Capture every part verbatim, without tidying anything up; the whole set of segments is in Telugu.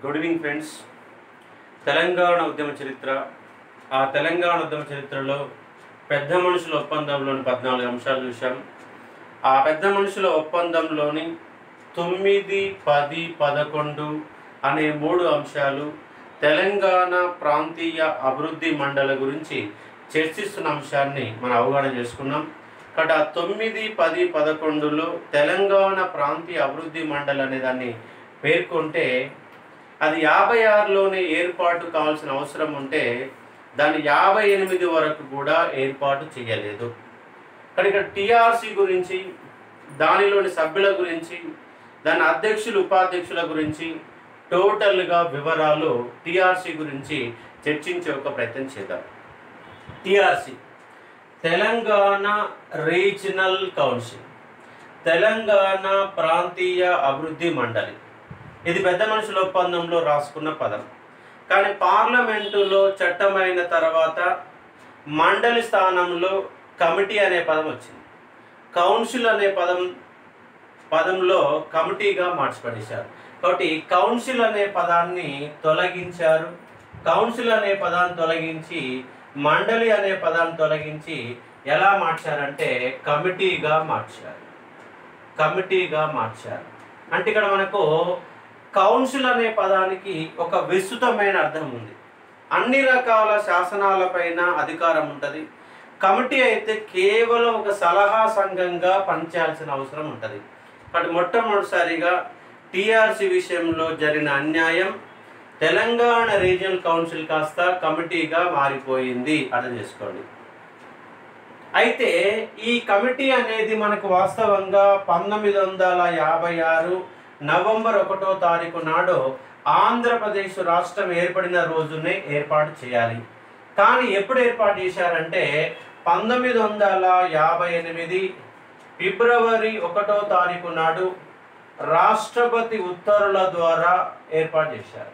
Good evening friends. తెలంగాణ ఉద్యమ చరిత్ర. ఆ తెలంగాణ ఉద్యమ చరిత్రలో పెద్ద మనుషుల ఒప్పందంలోని పద్నాలుగు అంశాలు చూసాం. ఆ పెద్ద మనుషుల ఒప్పందంలోని తొమ్మిది పది పదకొండు అనే మూడు అంశాలు తెలంగాణ ప్రాంతీయ అభివృద్ధి మండలి గురించి చర్చిస్తున్న అంశాన్ని మనం అవగాహన చేసుకున్నాం. కాబట్టి ఆ తొమ్మిది పది పదకొండులో తెలంగాణ ప్రాంతీయ అభివృద్ధి మండలి అనే దాన్ని పేర్కొంటే అది యాభై ఆరులోనే ఏర్పాటు కావాల్సిన అవసరం ఉంటే దాన్ని యాభై ఎనిమిది వరకు కూడా ఏర్పాటు చేయలేదు. కానీ ఇక్కడ టీఆర్సీ గురించి, దానిలోని సభ్యుల గురించి, దాని అధ్యక్షులు ఉపాధ్యక్షుల గురించి టోటల్గా వివరాలు టీఆర్సీ గురించి చర్చించే ఒక ప్రయత్నం చేద్దాం. TRC Telangana regional council, Telangana ప్రాంతీయ అభివృద్ధి మండలి. ఇది పెద్ద మనుషుల ఒప్పందంలో రాసుకున్న పదం. కానీ పార్లమెంటులో చట్టమైన తర్వాత మండలి స్థానంలో కమిటీ అనే పదం వచ్చింది. కౌన్సిల్ అనే పదం పదంలో కమిటీగా మార్చిపడేశారు. కాబట్టి కౌన్సిల్ అనే పదాన్ని తొలగించారు. కౌన్సిల్ అనే పదాన్ని తొలగించి మండలి అనే పదాన్ని తొలగించి ఎలా మార్చారంటే కమిటీగా మార్చారు. కమిటీగా మార్చారు అంటే ఇక్కడ మనకు కౌన్సిల్ అనే పదానికి ఒక విస్తృతమైన అర్థం ఉంది. అన్ని రకాల శాసనాలపైన అధికారం ఉంటుంది. కమిటీ అయితే కేవలం ఒక సలహా సంఘంగా పనిచేయాల్సిన అవసరం ఉంటుంది. కాబట్టి మొట్టమొదటిసారిగా టీఆర్సీ విషయంలో జరిగిన అన్యాయం, తెలంగాణ రీజనల్ కౌన్సిల్ కాస్త కమిటీగా మారిపోయింది. అర్థం చేసుకోండి. అయితే ఈ కమిటీ అనేది మనకు వాస్తవంగా పంతొమ్మిది వందల యాభై ఆరు నవంబర్ ఒకటో తారీఖు నాడు ఆంధ్రప్రదేశ్ రాష్ట్రం ఏర్పడిన రోజునే ఏర్పాటు చేయాలి. కానీ ఎప్పుడు ఏర్పాటు చేశారంటే పంతొమ్మిది వందల యాభై ఎనిమిది ఫిబ్రవరి ఒకటో తారీఖు నాడు రాష్ట్రపతి ఉత్తర్వుల ద్వారా ఏర్పాటు చేశారు.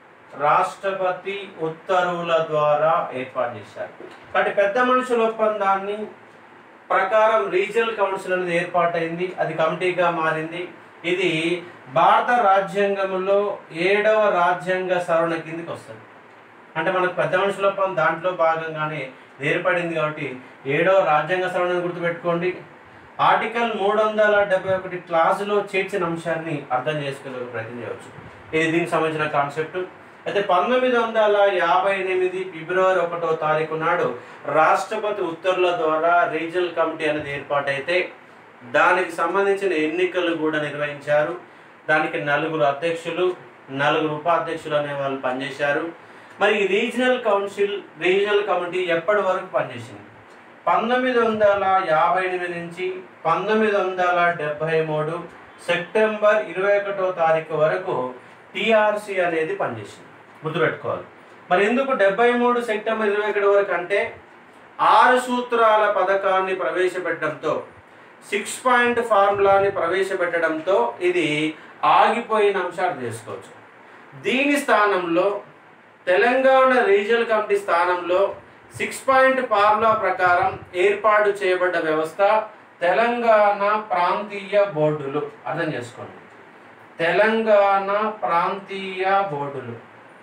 రాష్ట్రపతి ఉత్తర్వుల ద్వారా ఏర్పాటు చేశారు. కాబట్టి పెద్ద మనుషుల ఒప్పందాన్ని ప్రకారం రీజనల్ కౌన్సిల్ అనేది ఏర్పాటైంది. అది కమిటీగా మారింది. ఇది భారత రాజ్యాంగంలో ఏడవ రాజ్యాంగ సవరణ కిందకి వస్తుంది. అంటే మనకు పెద్ద మనుషుల ఒప్పందం దాంట్లో భాగంగానే ఏర్పడింది. కాబట్టి ఏడవ రాజ్యాంగ సవరణ గుర్తుపెట్టుకోండి. ఆర్టికల్ మూడు వందల డెబ్బై ఒకటి క్లాసులో చేర్చిన అంశాన్ని అర్థం చేసుకునే ప్రయత్నం చేయవచ్చు. ఇది దీనికి సంబంధించిన కాన్సెప్ట్. అయితే పంతొమ్మిది వందల యాభై ఎనిమిది ఫిబ్రవరి ఒకటో తారీఖు నాడు రాష్ట్రపతి ఉత్తర్వుల ద్వారా రీజనల్ కమిటీ అనేది ఏర్పాటైతే దానికి సంబంధించిన ఎన్నికలు కూడా నిర్వహించారు. దానికి నలుగురు అధ్యక్షులు, నలుగురు ఉపాధ్యక్షులు అనే వాళ్ళు పనిచేశారు. మరి ఈ రీజనల్ కౌన్సిల్, రీజనల్ కమిటీ ఎప్పటి వరకు పనిచేసింది? పంతొమ్మిది వందల యాభై ఎనిమిది నుంచి పంతొమ్మిది వందల డెబ్బై మూడు సెప్టెంబర్ ఇరవై ఒకటో తారీఖు వరకు టీఆర్సీ అనేది పనిచేసింది. గుర్తుపెట్టుకోవాలి. మరి ఎందుకు డెబ్బై మూడు సెప్టెంబర్ ఇరవై ఒకటి వరకు అంటే ఆరు సూత్రాల పథకాన్ని ప్రవేశపెట్టడంతో, సిక్స్ పాయింట్ ఫార్ములాని ప్రవేశపెట్టడంతో ఇది ఆగిపోయిన అంశాలు చేసుకోవచ్చు. దీని స్థానంలో తెలంగాణ రీజనల్ కమిటీ స్థానంలో సిక్స్ పాయింట్ ఫార్ములా ప్రకారం ఏర్పాటు చేయబడ్డ వ్యవస్థ తెలంగాణ ప్రాంతీయ బోర్డులు. అర్థం చేసుకోండి. తెలంగాణ ప్రాంతీయ బోర్డులు,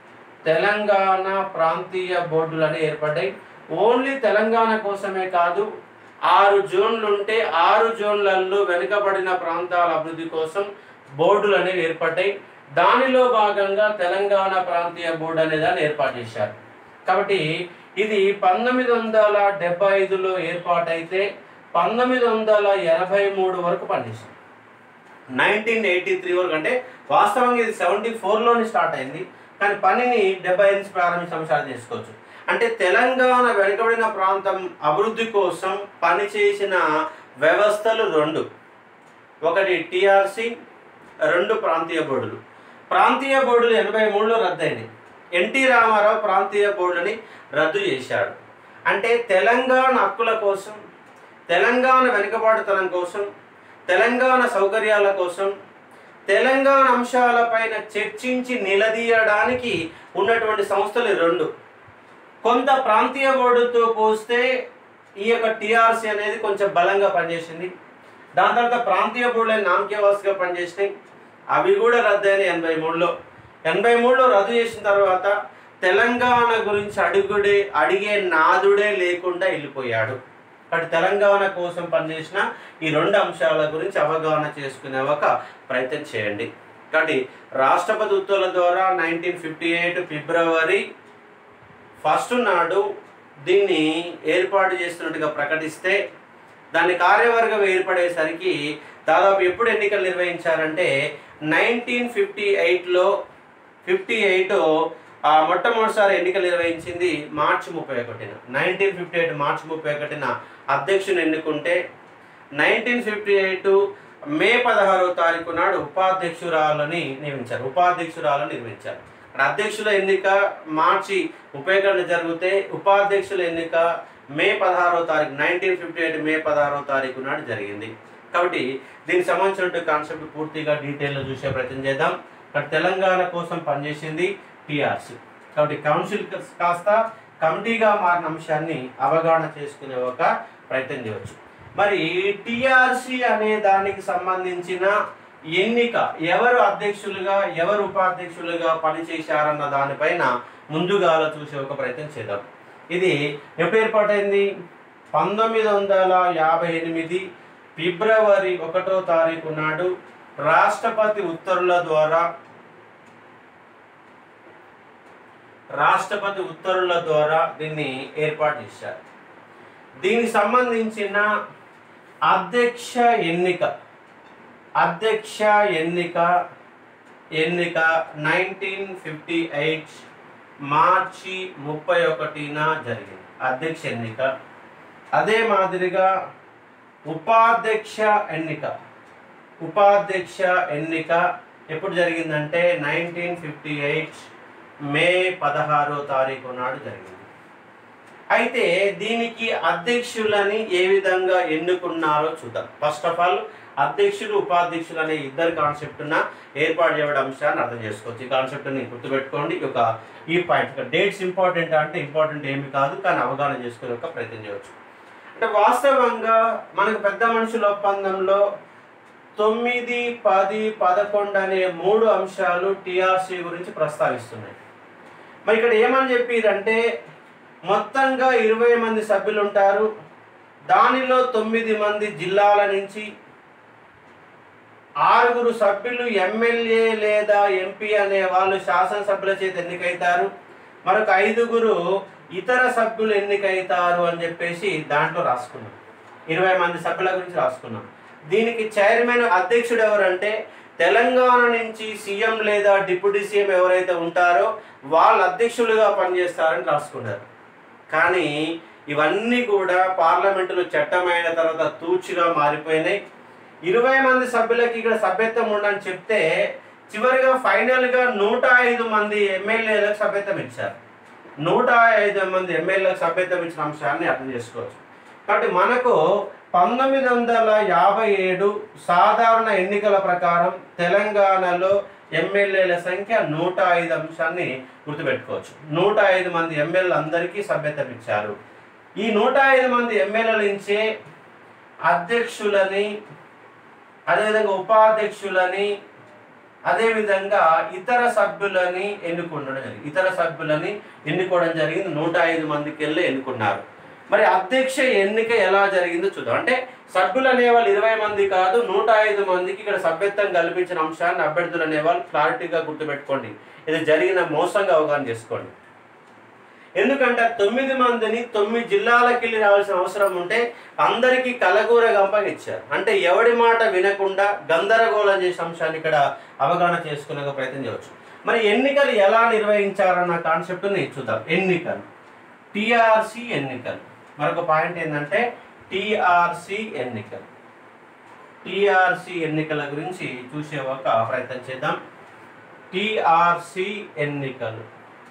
తెలంగాణ ప్రాంతీయ బోర్డులు అని ఏర్పడ్డాయి. ఓన్లీ తెలంగాణ కోసమే కాదు, ఆరు జోన్లు ఉంటే ఆరు జోన్లలో వెనుకబడిన ప్రాంతాల అభివృద్ధి కోసం బోర్డులు అనేవి ఏర్పడ్డాయి. దానిలో భాగంగా తెలంగాణ ప్రాంతీయ బోర్డు అనే దాన్ని ఏర్పాటు చేశారు. కాబట్టి ఇది పంతొమ్మిది వందల డెబ్బై ఐదులో ఏర్పాటైతే పంతొమ్మిది వందల ఎనభై మూడు వరకు పనిచేసింది. నైన్టీన్ ఎయిటీ త్రీ వరకు అంటే వాస్తవంగా ఇది సెవెంటీ ఫోర్లోనే స్టార్ట్ అయింది. కానీ పనిని డెబ్బై ఐదు నుంచి ప్రారంభించి అంశాలు చేసుకోవచ్చు. అంటే తెలంగాణ వెనుకబడిన ప్రాంతం అభివృద్ధి కోసం పనిచేసిన వ్యవస్థలు రెండు. ఒకటి టీఆర్సీ, రెండు ప్రాంతీయ బోర్డులు. ప్రాంతీయ బోర్డులు ఎనభై మూడులో రద్దయింది. ఎన్టీ రామారావు ప్రాంతీయ బోర్డుని రద్దు చేశాడు. అంటే తెలంగాణ హక్కుల కోసం, తెలంగాణ వెనుకబాటుతనం కోసం, తెలంగాణ సౌకర్యాల కోసం, తెలంగాణ అంశాలపైన చర్చించి నిలదీయడానికి ఉన్నటువంటి సంస్థలు రెండు. కొంత ప్రాంతీయ బోర్డుతో పోస్తే ఈ యొక్క టీఆర్సీ అనేది కొంచెం బలంగా పనిచేసింది. దాని తర్వాత ప్రాంతీయ బోర్డులు నామకే వాసుగా పనిచేసినాయి. అవి కూడా రద్దయిన ఎనభై మూడులో ఎనభై మూడులో రద్దు చేసిన తర్వాత తెలంగాణ గురించి అడుగుడే అడిగే నాదుడే లేకుండా వెళ్ళిపోయాడు. కాబట్టి తెలంగాణ కోసం పనిచేసిన ఈ రెండు అంశాల గురించి అవగాహన చేసుకునే ఒక ప్రయత్నం చేయండి. కాబట్టి రాష్ట్రపతి ఉత్తర్వుల ద్వారా nineteen fifty eight February first నాడు దీన్ని ఏర్పాటు చేస్తున్నట్టుగా ప్రకటిస్తే దాని కార్యవర్గం ఏర్పడేసరికి దాదాపు ఎప్పుడు ఎన్నికలు నిర్వహించారంటే నైన్టీన్ ఫిఫ్టీ ఎయిట్లో ఫిఫ్టీ ఎయిట్ మొట్టమొదటిసారి ఎన్నికలు నిర్వహించింది మార్చి ముప్పై ఒకటిన నైన్టీన్ ఫిఫ్టీ ఎయిట్ మార్చి ముప్పై ఒకటిన అధ్యక్షుని ఎన్నుకుంటే నైన్టీన్ ఫిఫ్టీ ఎయిట్ మే పదహారో తారీఖు నాడు ఉపాధ్యక్షురాలని నియమించారు ఉపాధ్యక్షురాలను నిర్మించారు. అధ్యక్షుల ఎన్నిక మార్చి ముప్పై ఒకటిన జరిగితే ఉపాధ్యక్షుల ఎన్నిక మే పదహారో తారీఖు నైన్టీన్ ఫిఫ్టీ ఎయిట్ మే పదహారో తారీఖు నాడు జరిగింది. కాబట్టి దీనికి సంబంధించిన కాన్సెప్ట్ పూర్తిగా డీటెయిల్లో చూసే ప్రయత్నం చేద్దాం. ఇక్కడ తెలంగాణ కోసం పనిచేసింది టీఆర్సీ. కాబట్టి కౌన్సిల్ కాస్త కమిటీగా మారిన అంశాన్ని అవగాహన చేసుకునే ఒక ప్రయత్నం చేయవచ్చు. మరి టీఆర్సీ అనే దానికి సంబంధించిన ఎన్నిక ఎవరు అధ్యక్షులుగా ఎవరు ఉపాధ్యక్షులుగా పనిచేశారన్న దానిపైన ముందుగా చూసే ఒక ప్రయత్నం చేద్దాం. ఇది ఎప్పుడు ఏర్పాటైంది? పంతొమ్మిది వందల యాభై ఎనిమిది ఫిబ్రవరి ఒకటో తారీఖు నాడు రాష్ట్రపతి ఉత్తర్వుల ద్వారా రాష్ట్రపతి ఉత్తర్వుల ద్వారా దీన్ని ఏర్పాటు చేశారు. దీనికి సంబంధించిన అధ్యక్ష ఎన్నిక అధ్యక్ష ఎన్నిక ఎన్నిక నైన్టీన్ ఫిఫ్టీ ఎయిట్ మార్చి ముప్పై ఒకటిన జరిగింది అధ్యక్ష ఎన్నిక. అదే మాదిరిగా ఉపాధ్యక్ష ఎన్నిక ఉపాధ్యక్ష ఎన్నిక ఎప్పుడు జరిగిందంటే నైన్టీన్ ఫిఫ్టీ ఎయిట్ మే పదహారో తారీఖు నాడు జరిగింది. అయితే దీనికి అధ్యక్షులని ఏ విధంగా ఎన్నుకున్నారో చూద్దాం. ఫస్ట్ ఆఫ్ ఆల్ అధ్యక్షులు ఉపాధ్యక్షులు అనే ఇద్దరు కాన్సెప్ట్ ఉన్న ఏర్పాటు చేయడం అంశాన్ని అర్థం చేసుకోవచ్చు. ఈ కాన్సెప్ట్ని గుర్తుపెట్టుకోండి. ఒక ఈ పాయింట్ డేట్స్ ఇంపార్టెంట్ అంటే ఇంపార్టెంట్ ఏమి కాదు, కానీ అవగాహన చేసుకునే ఒక ప్రయత్నం చేయవచ్చు. అంటే వాస్తవంగా మనకు పెద్ద మనుషుల ఒప్పందంలో తొమ్మిది పది పదకొండు అనే మూడు అంశాలు టీఆర్సీ గురించి ప్రస్తావిస్తున్నాయి. మరి ఇక్కడ ఏమని చెప్పారంటే మొత్తంగా ఇరవై మంది సభ్యులు ఉంటారు. దానిలో తొమ్మిది మంది జిల్లాల నుంచి, ఆరుగురు సభ్యులు ఎమ్మెల్యే లేదా ఎంపీ అనే వాళ్ళు శాసనసభ్యుల చేత ఎన్నికైతారు, మరొక ఐదుగురు ఇతర సభ్యులు ఎన్నికైతారు అని చెప్పేసి దాంట్లో రాసుకున్నాం. ఇరవై మంది సభ్యుల గురించి రాసుకున్నాం. దీనికి చైర్మన్ అధ్యక్షుడు ఎవరంటే తెలంగాణ నుంచి సీఎం లేదా డిప్యూటీ సీఎం ఎవరైతే ఉంటారో వాళ్ళు అధ్యక్షులుగా పనిచేస్తారని రాసుకున్నారు. కానీ ఇవన్నీ కూడా పార్లమెంటులో చట్టమైన తర్వాత తూచిగా మారిపోయినాయి. ఇరవై మంది సభ్యులకి ఇక్కడ సభ్యత్వం ఉండని చెప్తే చివరిగా ఫైనల్గా నూట ఐదు మంది ఎమ్మెల్యేలకు సభ్యత్వం ఇచ్చారు. నూట ఐదు మంది ఎమ్మెల్యేలకు సభ్యత్వం ఇచ్చిన అంశాన్ని అర్థం చేసుకోవచ్చు. కాబట్టి మనకు పంతొమ్మిది వందల యాభై ఏడు సాధారణ ఎన్నికల ప్రకారం తెలంగాణలో ఎమ్మెల్యేల సంఖ్య నూట ఐదు అంశాన్ని గుర్తుపెట్టుకోవచ్చు. నూట ఐదు మంది ఎమ్మెల్యేలు అందరికీ సభ్యత్వం ఇచ్చారు. ఈ నూట ఐదు మంది ఎమ్మెల్యేల నుంచే అధ్యక్షులని, అదేవిధంగా ఉపాధ్యక్షులని, అదేవిధంగా ఇతర సభ్యులని ఎన్నుకోవడం జరిగింది. ఇతర సభ్యులని ఎన్నుకోవడం జరిగింది. నూట ఐదు మందికి వెళ్ళి ఎన్నుకున్నారు. మరి అధ్యక్ష ఎన్నిక ఎలా జరిగిందో చూద్దాం. అంటే సభ్యులు అనేవాళ్ళు ఇరవై మంది కాదు, నూట ఐదు మందికి ఇక్కడ సభ్యత్వం కల్పించిన అంశాన్ని అభ్యర్థులు అనేవాళ్ళు క్లారిటీగా గుర్తుపెట్టుకోండి. ఇది జరిగిన మోసంగా అవగాహన చేసుకోండి. ఎందుకంటే తొమ్మిది మందిని తొమ్మిది జిల్లాలకు వెళ్ళి రావాల్సిన అవసరం ఉంటే అందరికీ కలగూర గంపగా ఇచ్చారు. అంటే ఎవడి మాట వినకుండా గందరగోళం చేసే అంశాన్ని ఇక్కడ అవగాహన చేసుకునే ప్రయత్నం చేయవచ్చు. మరి ఎన్నికలు ఎలా నిర్వహించారన్న కాన్సెప్ట్ని చూద్దాం. ఎన్నికలు టీఆర్సీ ఎన్నికలు మరొక పాయింట్ ఏంటంటే టీఆర్సీ ఎన్నికలు టీఆర్సీ ఎన్నికల గురించి చూసే ఒక ప్రయత్నం చేద్దాం. టీఆర్సీ ఎన్నికలు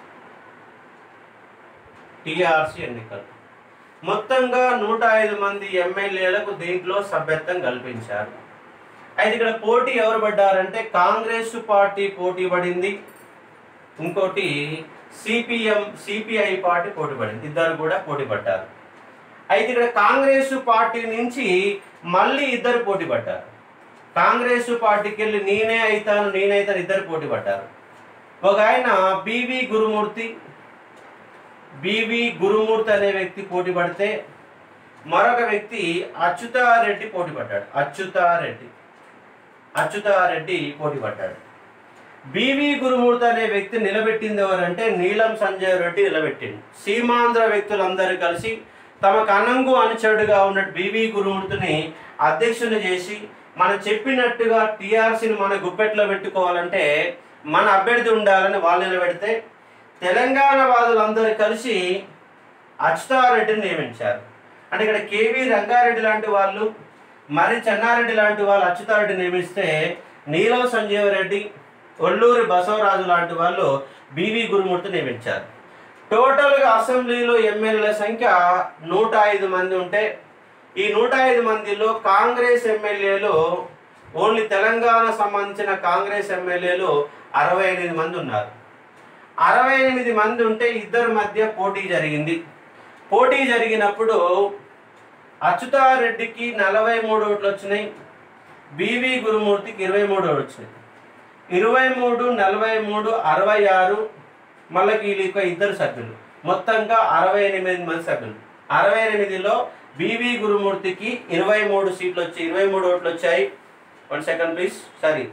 టీఆర్సీ ఎన్నికలు మొత్తంగా నూట ఐదు మంది ఎమ్మెల్యేలకు దీంట్లో సభ్యత్వం కల్పించారు. అయితే ఇక్కడ పోటీ ఎవరు పడ్డారంటే కాంగ్రెస్ పార్టీ పోటీ పడింది, ఇంకోటి సిపిఎం సిపిఐ పార్టీ పోటీ పడింది. ఇద్దరు కూడా పోటీ పడ్డారు. అయితే ఇక్కడ కాంగ్రెస్ పార్టీ నుంచి మళ్ళీ ఇద్దరు పోటీ పడ్డారు. కాంగ్రెస్ పార్టీకి వెళ్ళి నేనే అవుతాను నేనైతాను ఇద్దరు పోటీ పడ్డారు. ఒక ఆయన బివి గురుమూర్తి బివి గురుమూర్తి అనే వ్యక్తి పోటీ పడితే మరొక వ్యక్తి అచ్యుతారెడ్డి పోటీ పడ్డాడు అచ్యుతారెడ్డి అచ్యుతారెడ్డి పోటీ పడ్డాడు బివి గురుమూర్తి అనే వ్యక్తి నిలబెట్టింది ఎవరంటే నీలం సంజయ్ రెడ్డి నిలబెట్టింది. సీమాంధ్ర వ్యక్తులందరూ కలిసి తమకు అనంగు అనుచరుడుగా ఉన్న బివి గురుమూర్తిని అధ్యక్షుని చేసి మనం చెప్పినట్టుగా టీఆర్సీని మన గుప్పెట్లో పెట్టుకోవాలంటే మన అభ్యర్థి ఉండాలని వాళ్ళు నిలబెడితే తెలంగాణ వాదులందరూ కలిసి అచ్యుతారెడ్డిని నియమించారు. అంటే ఇక్కడ కేవీ రంగారెడ్డి లాంటి వాళ్ళు మరి చెన్నారెడ్డి లాంటి వాళ్ళు అచ్యుతారెడ్డి నియమిస్తే నీలం సంజీవ రెడ్డి ఒల్లూరి బసవరాజు లాంటి వాళ్ళు బివి గురుమూర్తి నియమించారు. టోటల్గా అసెంబ్లీలో ఎమ్మెల్యేల సంఖ్య నూట ఐదు మంది ఉంటే ఈ నూట ఐదు మందిలో కాంగ్రెస్ ఎమ్మెల్యేలు ఓన్లీ తెలంగాణ సంబంధించిన కాంగ్రెస్ ఎమ్మెల్యేలు అరవై ఎనిమిది మంది ఉన్నారు. అరవై ఎనిమిది మంది ఉంటే ఇద్దరి మధ్య పోటీ జరిగింది. పోటీ జరిగినప్పుడు అచ్యుతారెడ్డికి నలభై మూడు ఓట్లు వచ్చినాయి, బివి గురుమూర్తికి ఇరవై మూడు ఓట్లు వచ్చినాయి. ఇరవై మూడు నలభై మూడు అరవై ఆరు మళ్ళీ వీళ్ళ ఇద్దరు సభ్యులు మొత్తంగా అరవై ఎనిమిది మంది సభ్యులు. అరవై ఎనిమిదిలో బివి గురుమూర్తికి ఇరవై మూడు సీట్లు వచ్చాయి ఇరవై మూడు ఓట్లు వచ్చాయి. One second please sorry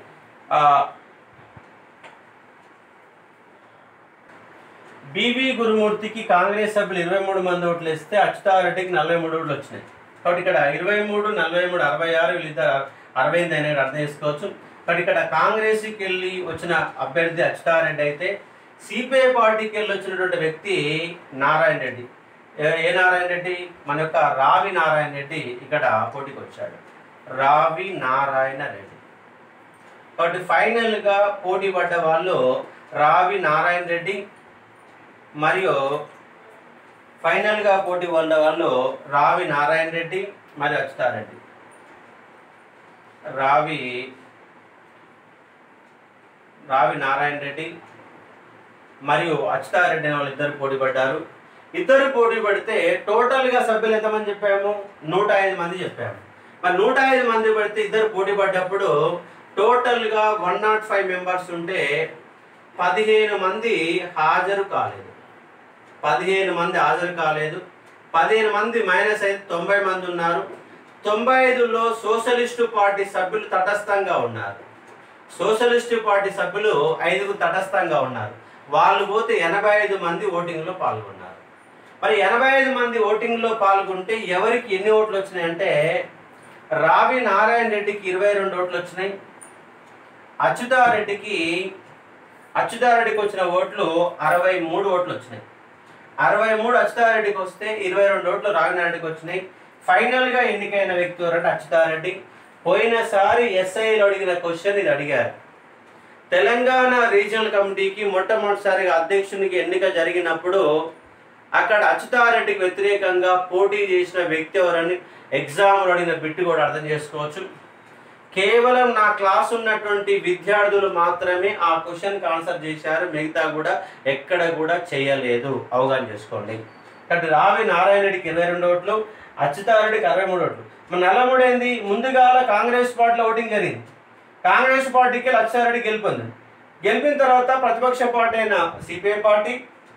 BV గురుమూర్తికి కాంగ్రెస్ సభ్యులు ఇరవై మూడు మంది ఓట్లు ఇస్తే అచ్యుతారెడ్డికి నలభై మూడు ఓట్లు వచ్చినాయి. కాబట్టి ఇక్కడ ఇరవై మూడు నలభై మూడు అరవై ఆరు వీళ్ళిద్దరు అరవై ఎనిమిది అనేది అర్థం చేసుకోవచ్చు. కాబట్టి ఇక్కడ కాంగ్రెస్కి వెళ్ళి వచ్చిన అభ్యర్థి అచ్యుతారెడ్డి అయితే సిపిఐ పార్టీకి వెళ్ళి వచ్చినటువంటి వ్యక్తి నారాయణ రెడ్డి. ఏ నారాయణ రెడ్డి? మన యొక్క రావి నారాయణ రెడ్డి ఇక్కడ పోటీకి వచ్చాడు. రావి నారాయణ రెడ్డి. కాబట్టి ఫైనల్గా పోటీ పడ్డ వాళ్ళు రావి నారాయణ రెడ్డి మరియు ఫైనల్గా పోటీ పడ్డ వాళ్ళు రావి నారాయణ రెడ్డి మరియు అచ్యుతారెడ్డి. రావి రావి నారాయణ రెడ్డి మరియు అచ్యుతారెడ్డి వాళ్ళు ఇద్దరు పోటీ పడ్డారు. ఇద్దరు పోటీ పడితే టోటల్గా సభ్యులు ఎంతమంది చెప్పాము? నూట ఐదు మంది చెప్పాము. మరి నూట ఐదు మంది పడితే ఇద్దరు పోటీ పడ్డప్పుడు టోటల్గా వన్ నాట్ ఫైవ్ మెంబర్స్ ఉంటే పదిహేను మంది హాజరు కాలేదు. పదిహేను మంది హాజరు కాలేదు పదిహేను మంది మైనస్ అయితే తొంభై మంది ఉన్నారు. తొంభై ఐదులో సోషలిస్టు పార్టీ సభ్యులు తటస్థంగా ఉన్నారు. సోషలిస్టు పార్టీ సభ్యులు ఐదుగురు తటస్థంగా ఉన్నారు. వాళ్ళు పోతే ఎనభై ఐదు మంది ఓటింగ్లో పాల్గొన్నారు. మరి ఎనభై ఐదు మంది ఓటింగ్లో పాల్గొంటే ఎవరికి ఎన్ని ఓట్లు వచ్చినాయంటే రావి నారాయణ రెడ్డికి ఇరవై రెండు ఓట్లు వచ్చినాయి. అచ్యుతారెడ్డికి అచ్యుతారెడ్డికి వచ్చిన ఓట్లు అరవై మూడు ఓట్లు వచ్చినాయి. అరవై మూడు అచ్యుతారెడ్డికి వస్తే ఇరవై రెండు ఓట్లు రావినారెడ్డికి వచ్చినాయి. ఫైనల్గా ఎన్నికైన వ్యక్తి ఎవరంటే అచ్యుతారెడ్డి. పోయినసారి ఎస్ఐలు అడిగిన క్వశ్చన్ ఇది అడిగారు. తెలంగాణ రీజనల్ కమిటీకి మొట్టమొదటిసారిగా అధ్యక్షునికి ఎన్నిక జరిగినప్పుడు అక్కడ అచ్యుతారెడ్డికి వ్యతిరేకంగా పోటీ చేసిన వ్యక్తి ఎవరని ఎగ్జామ్లో అడిగిన బిట్టు కూడా అర్థం చేసుకోవచ్చు. కేవలం నా క్లాస్ ఉన్నటువంటి విద్యార్థులు మాత్రమే ఆ క్వశ్చన్కి ఆన్సర్ చేశారు, మిగతా కూడా ఎక్కడ కూడా చేయలేదు. అవగాహన చేసుకోండి. కాబట్టి రావి నారాయణ రెడ్డికి ఇరవై రెండు ఓట్లు, అచ్యుతారెడ్డికి అరవై మూడు ఓట్లు. మన నల్లమూడు ఏంది? ముందుగా కాంగ్రెస్ పార్టీలో ఓటింగ్ జరిగింది. కాంగ్రెస్ పార్టీకి అచ్యుతారెడ్డి గెలిపింది. గెలిపిన తర్వాత ప్రతిపక్ష పార్టీ అయిన సిపిఐ పార్టీ,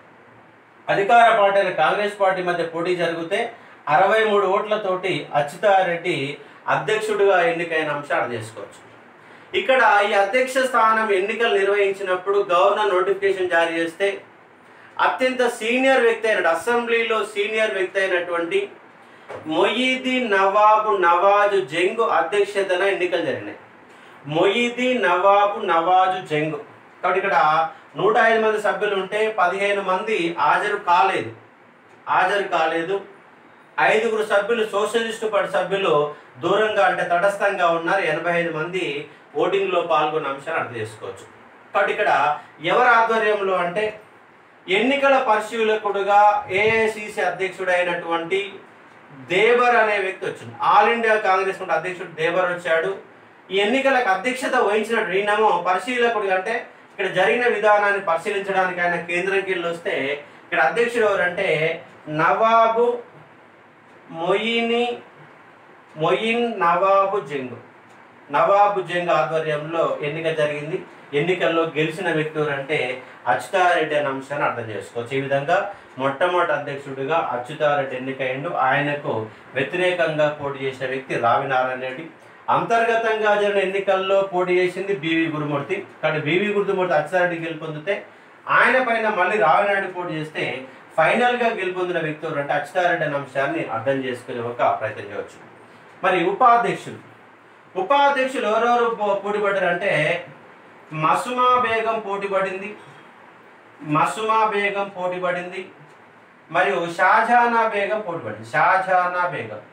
అధికార పార్టీ అయిన కాంగ్రెస్ పార్టీ మధ్య పోటీ జరిగితే అరవై మూడు ఓట్లతోటి అచ్యుతారెడ్డి అధ్యక్షుడిగా ఎన్నికైన అంశాలు చేసుకోవచ్చు. ఇక్కడ ఈ అధ్యక్ష స్థానం ఎన్నికలు నిర్వహించినప్పుడు గవర్నర్ నోటిఫికేషన్ జారీ చేస్తే అత్యంత సీనియర్ వ్యక్తి అయిన అసెంబ్లీలో సీనియర్ వ్యక్తి అయినటువంటి మొయిదీన్ నవాబు నవాజు జంగు అధ్యక్షతన ఎన్నికలు జరిగినాయి. మొయిదీన్ నవాబు నవాజు జంగు. కాబట్టి ఇక్కడ నూట ఐదు మంది సభ్యులు ఉంటే పదిహేను మంది హాజరు కాలేదు హాజరు కాలేదు ఐదుగురు సభ్యులు సోషలిస్టు పార్టీ సభ్యులు దూరంగా అంటే తటస్థంగా ఉన్నారు. ఎనభై ఐదు మంది ఓటింగ్లో పాల్గొన్న అంశాన్ని అర్థం చేసుకోవచ్చు. కాబట్టి ఇక్కడ ఎవరి ఆధ్వర్యంలో అంటే ఎన్నికల పరిశీలకుడుగా ఏఐసిసి అధ్యక్షుడు అయినటువంటి దేబర్ అనే వ్యక్తి వచ్చింది. ఆల్ ఇండియా కాంగ్రెస్ అధ్యక్షుడు దేబర్ వచ్చాడు. ఈ ఎన్నికలకు అధ్యక్షత వహించినట్టు ఈయనేమో పరిశీలకుడు అంటే ఇక్కడ జరిగిన విధానాన్ని పరిశీలించడానికి ఆయన కేంద్రంకి వెళ్ళి వస్తే ఇక్కడ అధ్యక్షుడు ఎవరంటే నవాబు మొయిని మొయిన్ నవాబు జంగు నవాబు జంగ్ ఆధ్వర్యంలో ఎన్నిక జరిగింది. ఎన్నికల్లో గెలిచిన వ్యక్తి ఎవరంటే అచ్యుతారెడ్డి అనే అంశాన్ని అర్థం చేసుకోవచ్చు. ఈ విధంగా మొట్టమొదటి అధ్యక్షుడిగా అచ్యుతారెడ్డి ఎన్నికైండు. ఆయనకు వ్యతిరేకంగా పోటీ చేసిన వ్యక్తి రావి నారాయణ రెడ్డి. అంతర్గతంగా జరిగిన ఎన్నికల్లో పోటీ చేసింది బివి గురుమూర్తి. కానీ బివి గురుమూర్తి అచ్యుతారెడ్డి గెలుపొందితే ఆయన పైన మళ్ళీ రావినాయుడు పోటీ చేస్తే ఫైనల్గా గెలుపొందిన వ్యక్తి ఎవరంటే అచ్యుతారెడ్డి అనే అంశాన్ని అర్థం చేసుకునే ఒక ప్రయత్నం చేయవచ్చు. మరి ఉపాధ్యక్షులు ఉపాధ్యక్షులు ఎవరెవరు పోటీ పడ్డారంటే మసుమా బేగం పోటీ పడింది మసుమా బేగం పోటీ పడింది మరియు షాజహానా బేగం పోటీ పడింది షాజహానా బేగం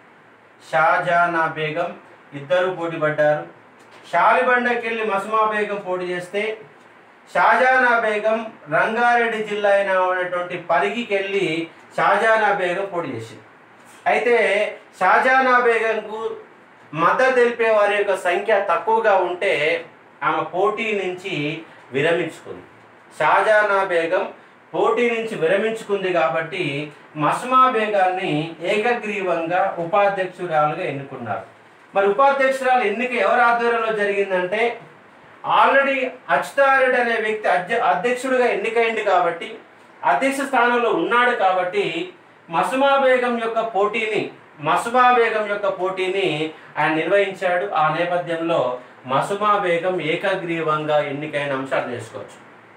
షాజహానా బేగం ఇద్దరు పోటీ పడ్డారు. షాలిబండకెళ్ళి మసుమా బేగం పోటీ చేస్తే షాజహానా బేగం రంగారెడ్డి జిల్లా అయిన ఉన్నటువంటి పరిగికి వెళ్ళి షాజహానా బేగం పోటీ చేసింది. అయితే షాజహానా బేగంకు మద్దతు తెలిపే వారి యొక్క సంఖ్య తక్కువగా ఉంటే ఆమె పోటీ నుంచి విరమించుకుంది. షాజహానా బేగం పోటీ నుంచి విరమించుకుంది కాబట్టి మసుమా బేగాన్ని ఏకగ్రీవంగా ఉపాధ్యక్షురాలుగా ఎన్నుకున్నారు. మరి ఉపాధ్యక్షురాలు ఎన్నిక ఎవరి ఆధ్వర్యంలో జరిగిందంటే ఆల్రెడీ అచ్యుతారెడ్డి అనే వ్యక్తి అధ్య అధ్యక్షుడిగా ఎన్నికైంది కాబట్టి అధ్యక్ష స్థానంలో ఉన్నాడు కాబట్టి మసుమా బేగం యొక్క పోటీని మసుమా బేగం యొక్క పోటీని ఆయన నిర్వహించాడు. ఆ నేపథ్యంలో మసుమా బేగం ఏకగ్రీవంగా ఎన్నికైన అంశాలు చేసుకోవచ్చు.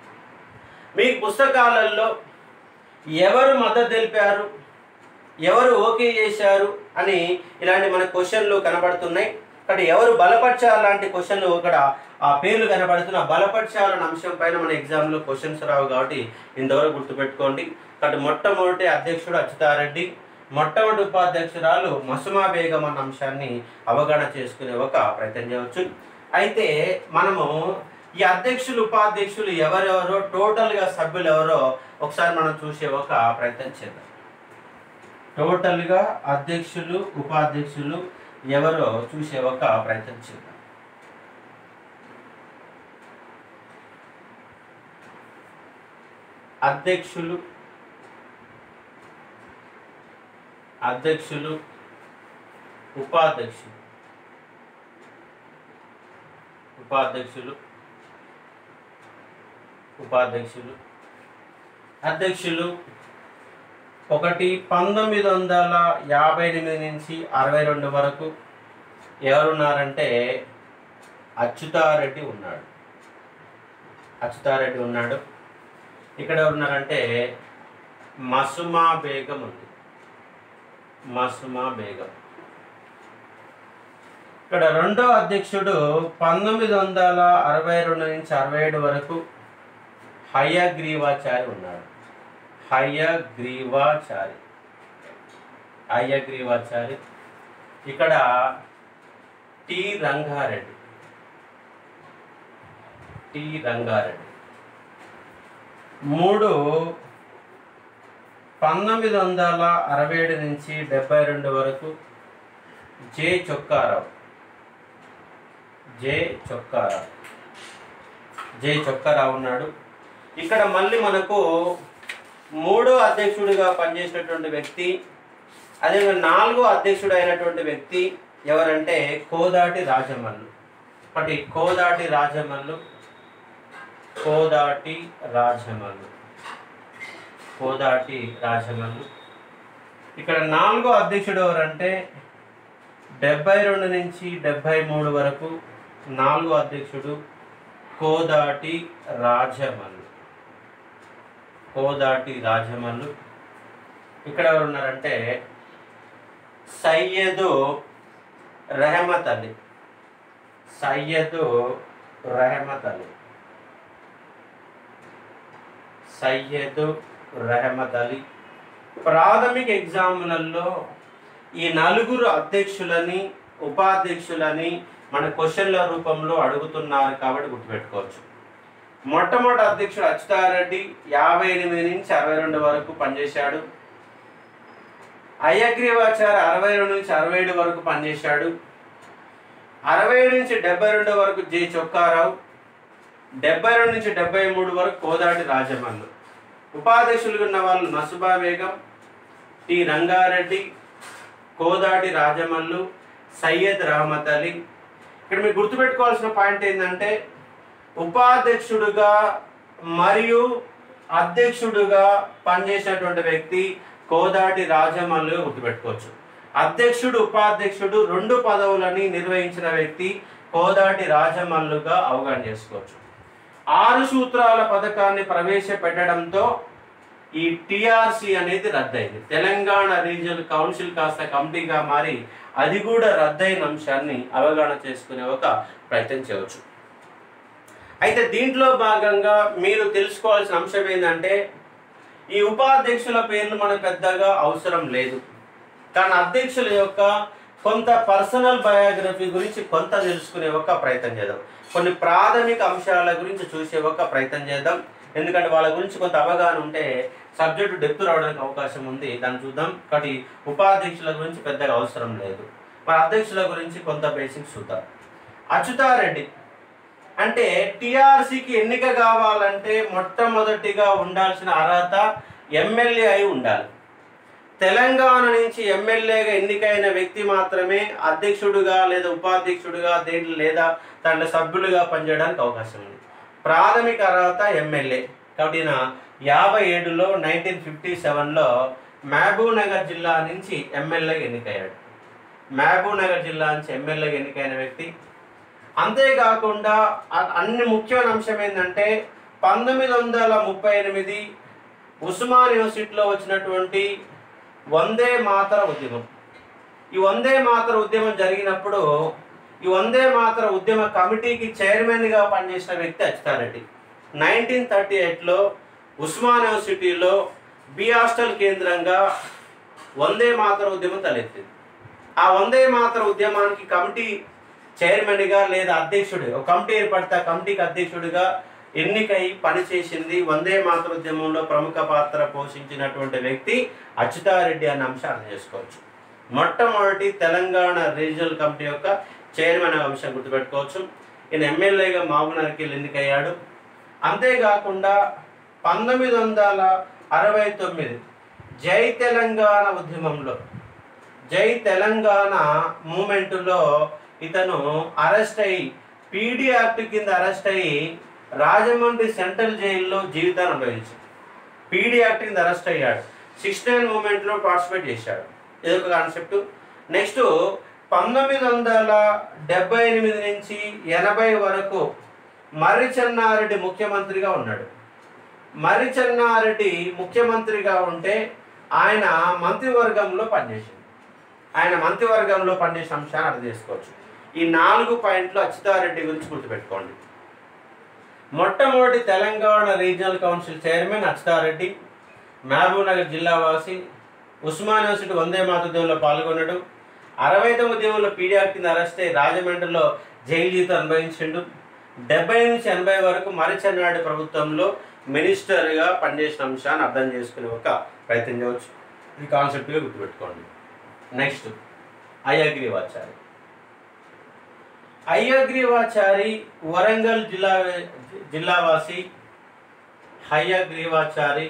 మీ పుస్తకాలలో ఎవరు మద్దతు తెలిపారు, ఎవరు ఓకే చేశారు అని ఇలాంటి మన క్వశ్చన్లు కనబడుతున్నాయి. ఇక్కడ ఎవరు బలపరచాలి లాంటి క్వశ్చన్లు ఇక్కడ ఆ పేర్లు కనబడుతున్న బలపరచాలన్న అంశం పైన మన ఎగ్జామ్లో క్వశ్చన్స్ రావు కాబట్టి ఇంతవరకు గుర్తుపెట్టుకోండి. కాబట్టి మొట్టమొదటి అధ్యక్షుడు అచ్యుతారెడ్డి, మొట్టమొదటి ఉపాధ్యక్షురాలు మసుమా బేగం అన్న అంశాన్ని అవగాహన చేసుకునే ఒక ప్రయత్నం చేయవచ్చు. అయితే మనము ఈ అధ్యక్షులు ఉపాధ్యక్షులు ఎవరెవరో టోటల్గా సభ్యులు ఎవరో ఒకసారి మనం చూసే ఒక ప్రయత్నం చేద్దాం. టోటల్గా అధ్యక్షులు ఉపాధ్యక్షులు ఎవరో చూసే ఒక ప్రయత్నం చేద్దాం. అధ్యక్షులు అధ్యక్షులు ఉపాధ్యక్షులు ఉపాధ్యక్షులు ఉపాధ్యక్షులు అధ్యక్షులు ఒకటి పంతొమ్మిది వందల యాభై ఎనిమిది నుంచి అరవై రెండు వరకు ఎవరున్నారంటే అచ్యుతారెడ్డి ఉన్నాడు అచ్యుతారెడ్డి ఉన్నాడు ఇక్కడ ఎవరున్నారంటే మసుమా బేగం ఉంది మసుమా బేగం. ఇక్కడ రెండో అధ్యక్షుడు పంతొమ్మిది వందల అరవై రెండు నుంచి అరవై ఏడు వరకు హయగ్రీవాచారి ఉన్నాడు హయగ్రీవాచారి హయగ్రీవాచారి ఇక్కడ టి రంగారెడ్డి టి రంగారెడ్డి మూడు పంతొమ్మిది వందల అరవై ఏడు నుంచి డెబ్బై రెండు వరకు జే చొక్కారావు జే చొక్కారావు జే చొక్కారావు ఉన్నాడు. ఇక్కడ మళ్ళీ మనకు మూడో అధ్యక్షుడిగా పనిచేసినటువంటి వ్యక్తి అదేవిధంగా నాలుగో అధ్యక్షుడు అయినటువంటి వ్యక్తి ఎవరంటే కోదాటి రాజమల్లు. ఒకటి కోదాటి రాజమల్లు కోదాటి రాజమల్లు కోదాటి రాజమల్లు ఇక్కడ నాలుగో అధ్యక్షుడు ఎవరంటే డెబ్బై రెండు నుంచి డెబ్బై మూడు వరకు నాలుగో అధ్యక్షుడు కోదాటి రాజమల్లు కోదాటి రాజమల్లు ఇక్కడ ఎవరు ఉన్నారంటే సయ్యదు రెహమత్ అలీ సయ్యదు రెహమత్ అలీ సయ్యదు రెహమత్ అలీ. ప్రాథమిక ఎగ్జాములలో ఈ నలుగురు అధ్యక్షులని ఉపాధ్యక్షులని మన క్వశ్చన్ల రూపంలో అడుగుతున్నారు కాబట్టి గుర్తుపెట్టుకోవచ్చు. మొట్టమొదటి అధ్యక్షుడు అచ్యుతారెడ్డి యాభై ఎనిమిది నుంచి అరవై రెండు వరకు పనిచేశాడు. హయగ్రీవాచారి అరవై రెండు నుంచి అరవై ఏడు వరకు పనిచేశాడు. అరవై ఏడు నుంచి డెబ్బై రెండు వరకు జే చొక్కారావు, డెబ్బై రెండు నుంచి డెబ్బై మూడు వరకు కోదాటి రాజమల్లు. ఉపాధ్యక్షులుగా ఉన్న వాళ్ళు మసుమా బేగం, టి రంగారెడ్డి, కోదాటి రాజమల్లు, సయ్యద్ రహమత్ అలీ. ఇక్కడ మీరు గుర్తుపెట్టుకోవాల్సిన పాయింట్ ఏంటంటే ఉపాధ్యక్షుడుగా మరియు అధ్యక్షుడుగా పనిచేసినటువంటి వ్యక్తి కోదాటి రాజమల్లు గుర్తుపెట్టుకోవచ్చు. అధ్యక్షుడు ఉపాధ్యక్షుడు రెండు పదవులని నిర్వహించిన వ్యక్తి కోదాటి రాజమల్లుగా అవగాహన చేసుకోవచ్చు. ఆరు సూత్రాల పథకాన్ని ప్రవేశపెట్టడంతో ఈ టిఆర్సి అనేది రద్దయింది. తెలంగాణ రీజనల్ కౌన్సిల్ కాస్త కమిటీగా మారి అది కూడా రద్దయిన అంశాన్ని అవగాహన చేసుకునే ఒక ప్రయత్నం చేయవచ్చు. అయితే దీంట్లో భాగంగా మీరు తెలుసుకోవాల్సిన అంశం ఏంటంటే ఈ ఉపాధ్యక్షుల పేర్లు మనకు పెద్దగా అవసరం లేదు, కానీ అధ్యక్షుల యొక్క కొంత పర్సనల్ బయోగ్రఫీ గురించి కొంత తెలుసుకునే ఒక ప్రయత్నం చేద్దాం. కొన్ని ప్రాథమిక అంశాల గురించి చూసే ఒక ప్రయత్నం చేద్దాం. ఎందుకంటే వాళ్ళ గురించి కొంత అవగాహన ఉంటే సబ్జెక్టు డెప్త్ రావడానికి అవకాశం ఉంది. దాన్ని చూద్దాం. కాబట్టి ఉపాధ్యక్షుల గురించి పెద్దగా అవసరం లేదు, మరి అధ్యక్షుల గురించి కొంత బేసిక్స్ చూద్దాం. అచ్యుతారెడ్డి అంటే టిఆర్సికి ఎన్నిక కావాలంటే మొట్టమొదటిగా ఉండాల్సిన అర్హత ఎమ్మెల్యే అయి ఉండాలి. తెలంగాణ నుంచి ఎమ్మెల్యేగా ఎన్నికైన వ్యక్తి మాత్రమే అధ్యక్షుడుగా లేదా ఉపాధ్యక్షుడుగా దేంట్లో లేదా దాంట్లో సభ్యులుగా పనిచేయడానికి అవకాశం ఉంది. ప్రాథమిక అర్హత ఎమ్మెల్యే. కాబట్టి ఈయన యాభై ఏడులో నైన్టీన్ ఫిఫ్టీ సెవెన్లో మహబూబ్ నగర్ జిల్లా నుంచి ఎమ్మెల్యేగా ఎన్నికయ్యాడు. మహబూబ్ నగర్ జిల్లా నుంచి ఎమ్మెల్యేగా ఎన్నికైన వ్యక్తి. అంతేకాకుండా అన్ని ముఖ్యమైన అంశం ఏంటంటే పంతొమ్మిది వందల ముప్పై ఎనిమిది ఉస్మాన్ యూనివర్సిటీలో వచ్చినటువంటి వందే మాతర ఉద్యమం. ఈ వందే మాతర ఉద్యమం జరిగినప్పుడు ఈ వందే మాతర ఉద్యమ కమిటీకి చైర్మన్గా పనిచేసిన వ్యక్తి అచ్యుతారెడ్డి. నైన్టీన్ థర్టీ ఎయిట్లో ఉస్మాన్ యూనివర్సిటీలో బి హాస్టల్ కేంద్రంగా వందే మాతర ఉద్యమం తలెత్తింది. ఆ వందే మాతర ఉద్యమానికి కమిటీ చైర్మన్గా లేదా అధ్యక్షుడు ఒక కమిటీ ఏర్పడితే ఆ కమిటీకి అధ్యక్షుడిగా ఎన్నికై పనిచేసింది వందే మాతర ఉద్యమంలో ప్రముఖ పాత్ర పోషించినటువంటి వ్యక్తి అచ్యుతారెడ్డి అనే అంశం అర్థం చేసుకోవచ్చు. మొట్టమొదటి తెలంగాణ రీజనల్ కమిటీ యొక్క చైర్మన్ అనే అంశం గుర్తుపెట్టుకోవచ్చు. ఈయన ఎమ్మెల్యేగా మహబూబ్నగర్కి ఎన్నికయ్యాడు. అంతేకాకుండా పంతొమ్మిది వందల అరవై తొమ్మిది జై తెలంగాణ ఉద్యమంలో జై తెలంగాణ మూమెంట్లో ఇతను అరెస్ట్ అయ్యి పీడీ యాక్ట్ కింద అరెస్ట్ అయ్యి రాజమండ్రి సెంట్రల్ జైల్లో జీవితాన్ని అనుభవించాడు. పీడీ యాక్ట్ కింద అరెస్ట్ అయ్యాడు. సిక్స్ నైన్ మూమెంట్లో పార్టిసిపేట్ చేశాడు. ఇది ఒక కాన్సెప్ట్. నెక్స్ట్ పంతొమ్మిది వందల డెబ్బై ఎనిమిది నుంచి ఎనభై వరకు మర్రి చెన్నారెడ్డి ముఖ్యమంత్రిగా ఉన్నాడు. మర్రి చెన్నారెడ్డి ముఖ్యమంత్రిగా ఉంటే ఆయన మంత్రివర్గంలో పనిచేసింది. ఆయన మంత్రివర్గంలో పనిచేసిన అంశాన్ని అర్థం చేసుకోవచ్చు. ఈ నాలుగు పాయింట్లు అచ్యుతారెడ్డి గురించి గుర్తుపెట్టుకోండి. మొట్టమొదటి Telangana regional council chairman Achyutha Reddy, Mahabub Nagar జిల్లా వాసి, ఉస్మాన్ యూనివర్సిటీ వందే మాతర ఉద్యమంలో పాల్గొన్నాడు. అరవై తొమ్మిది ఉద్యమంలో పీడీ యాక్ట్ కింద అరెస్ట్ అయ్యి రాజమండ్రిలో జైలు జీవితం అనుభవించిండు. డెబ్బై నుంచి ఎనభై వరకు మర్రి చెన్నారెడ్డి ప్రభుత్వంలో మినిస్టర్గా పనిచేసిన అంశాన్ని అర్థం చేసుకునే ఒక ప్రయత్నం చేయవచ్చు. ఈ కాన్సెప్ట్గా గుర్తుపెట్టుకోండి. నెక్స్ట్ అయ్యగ్రీవాచారి. అయ్యగ్రీవాచారి వరంగల్ జిల్లా జిల్లావాసి. అయ్యగ్రీవాచారి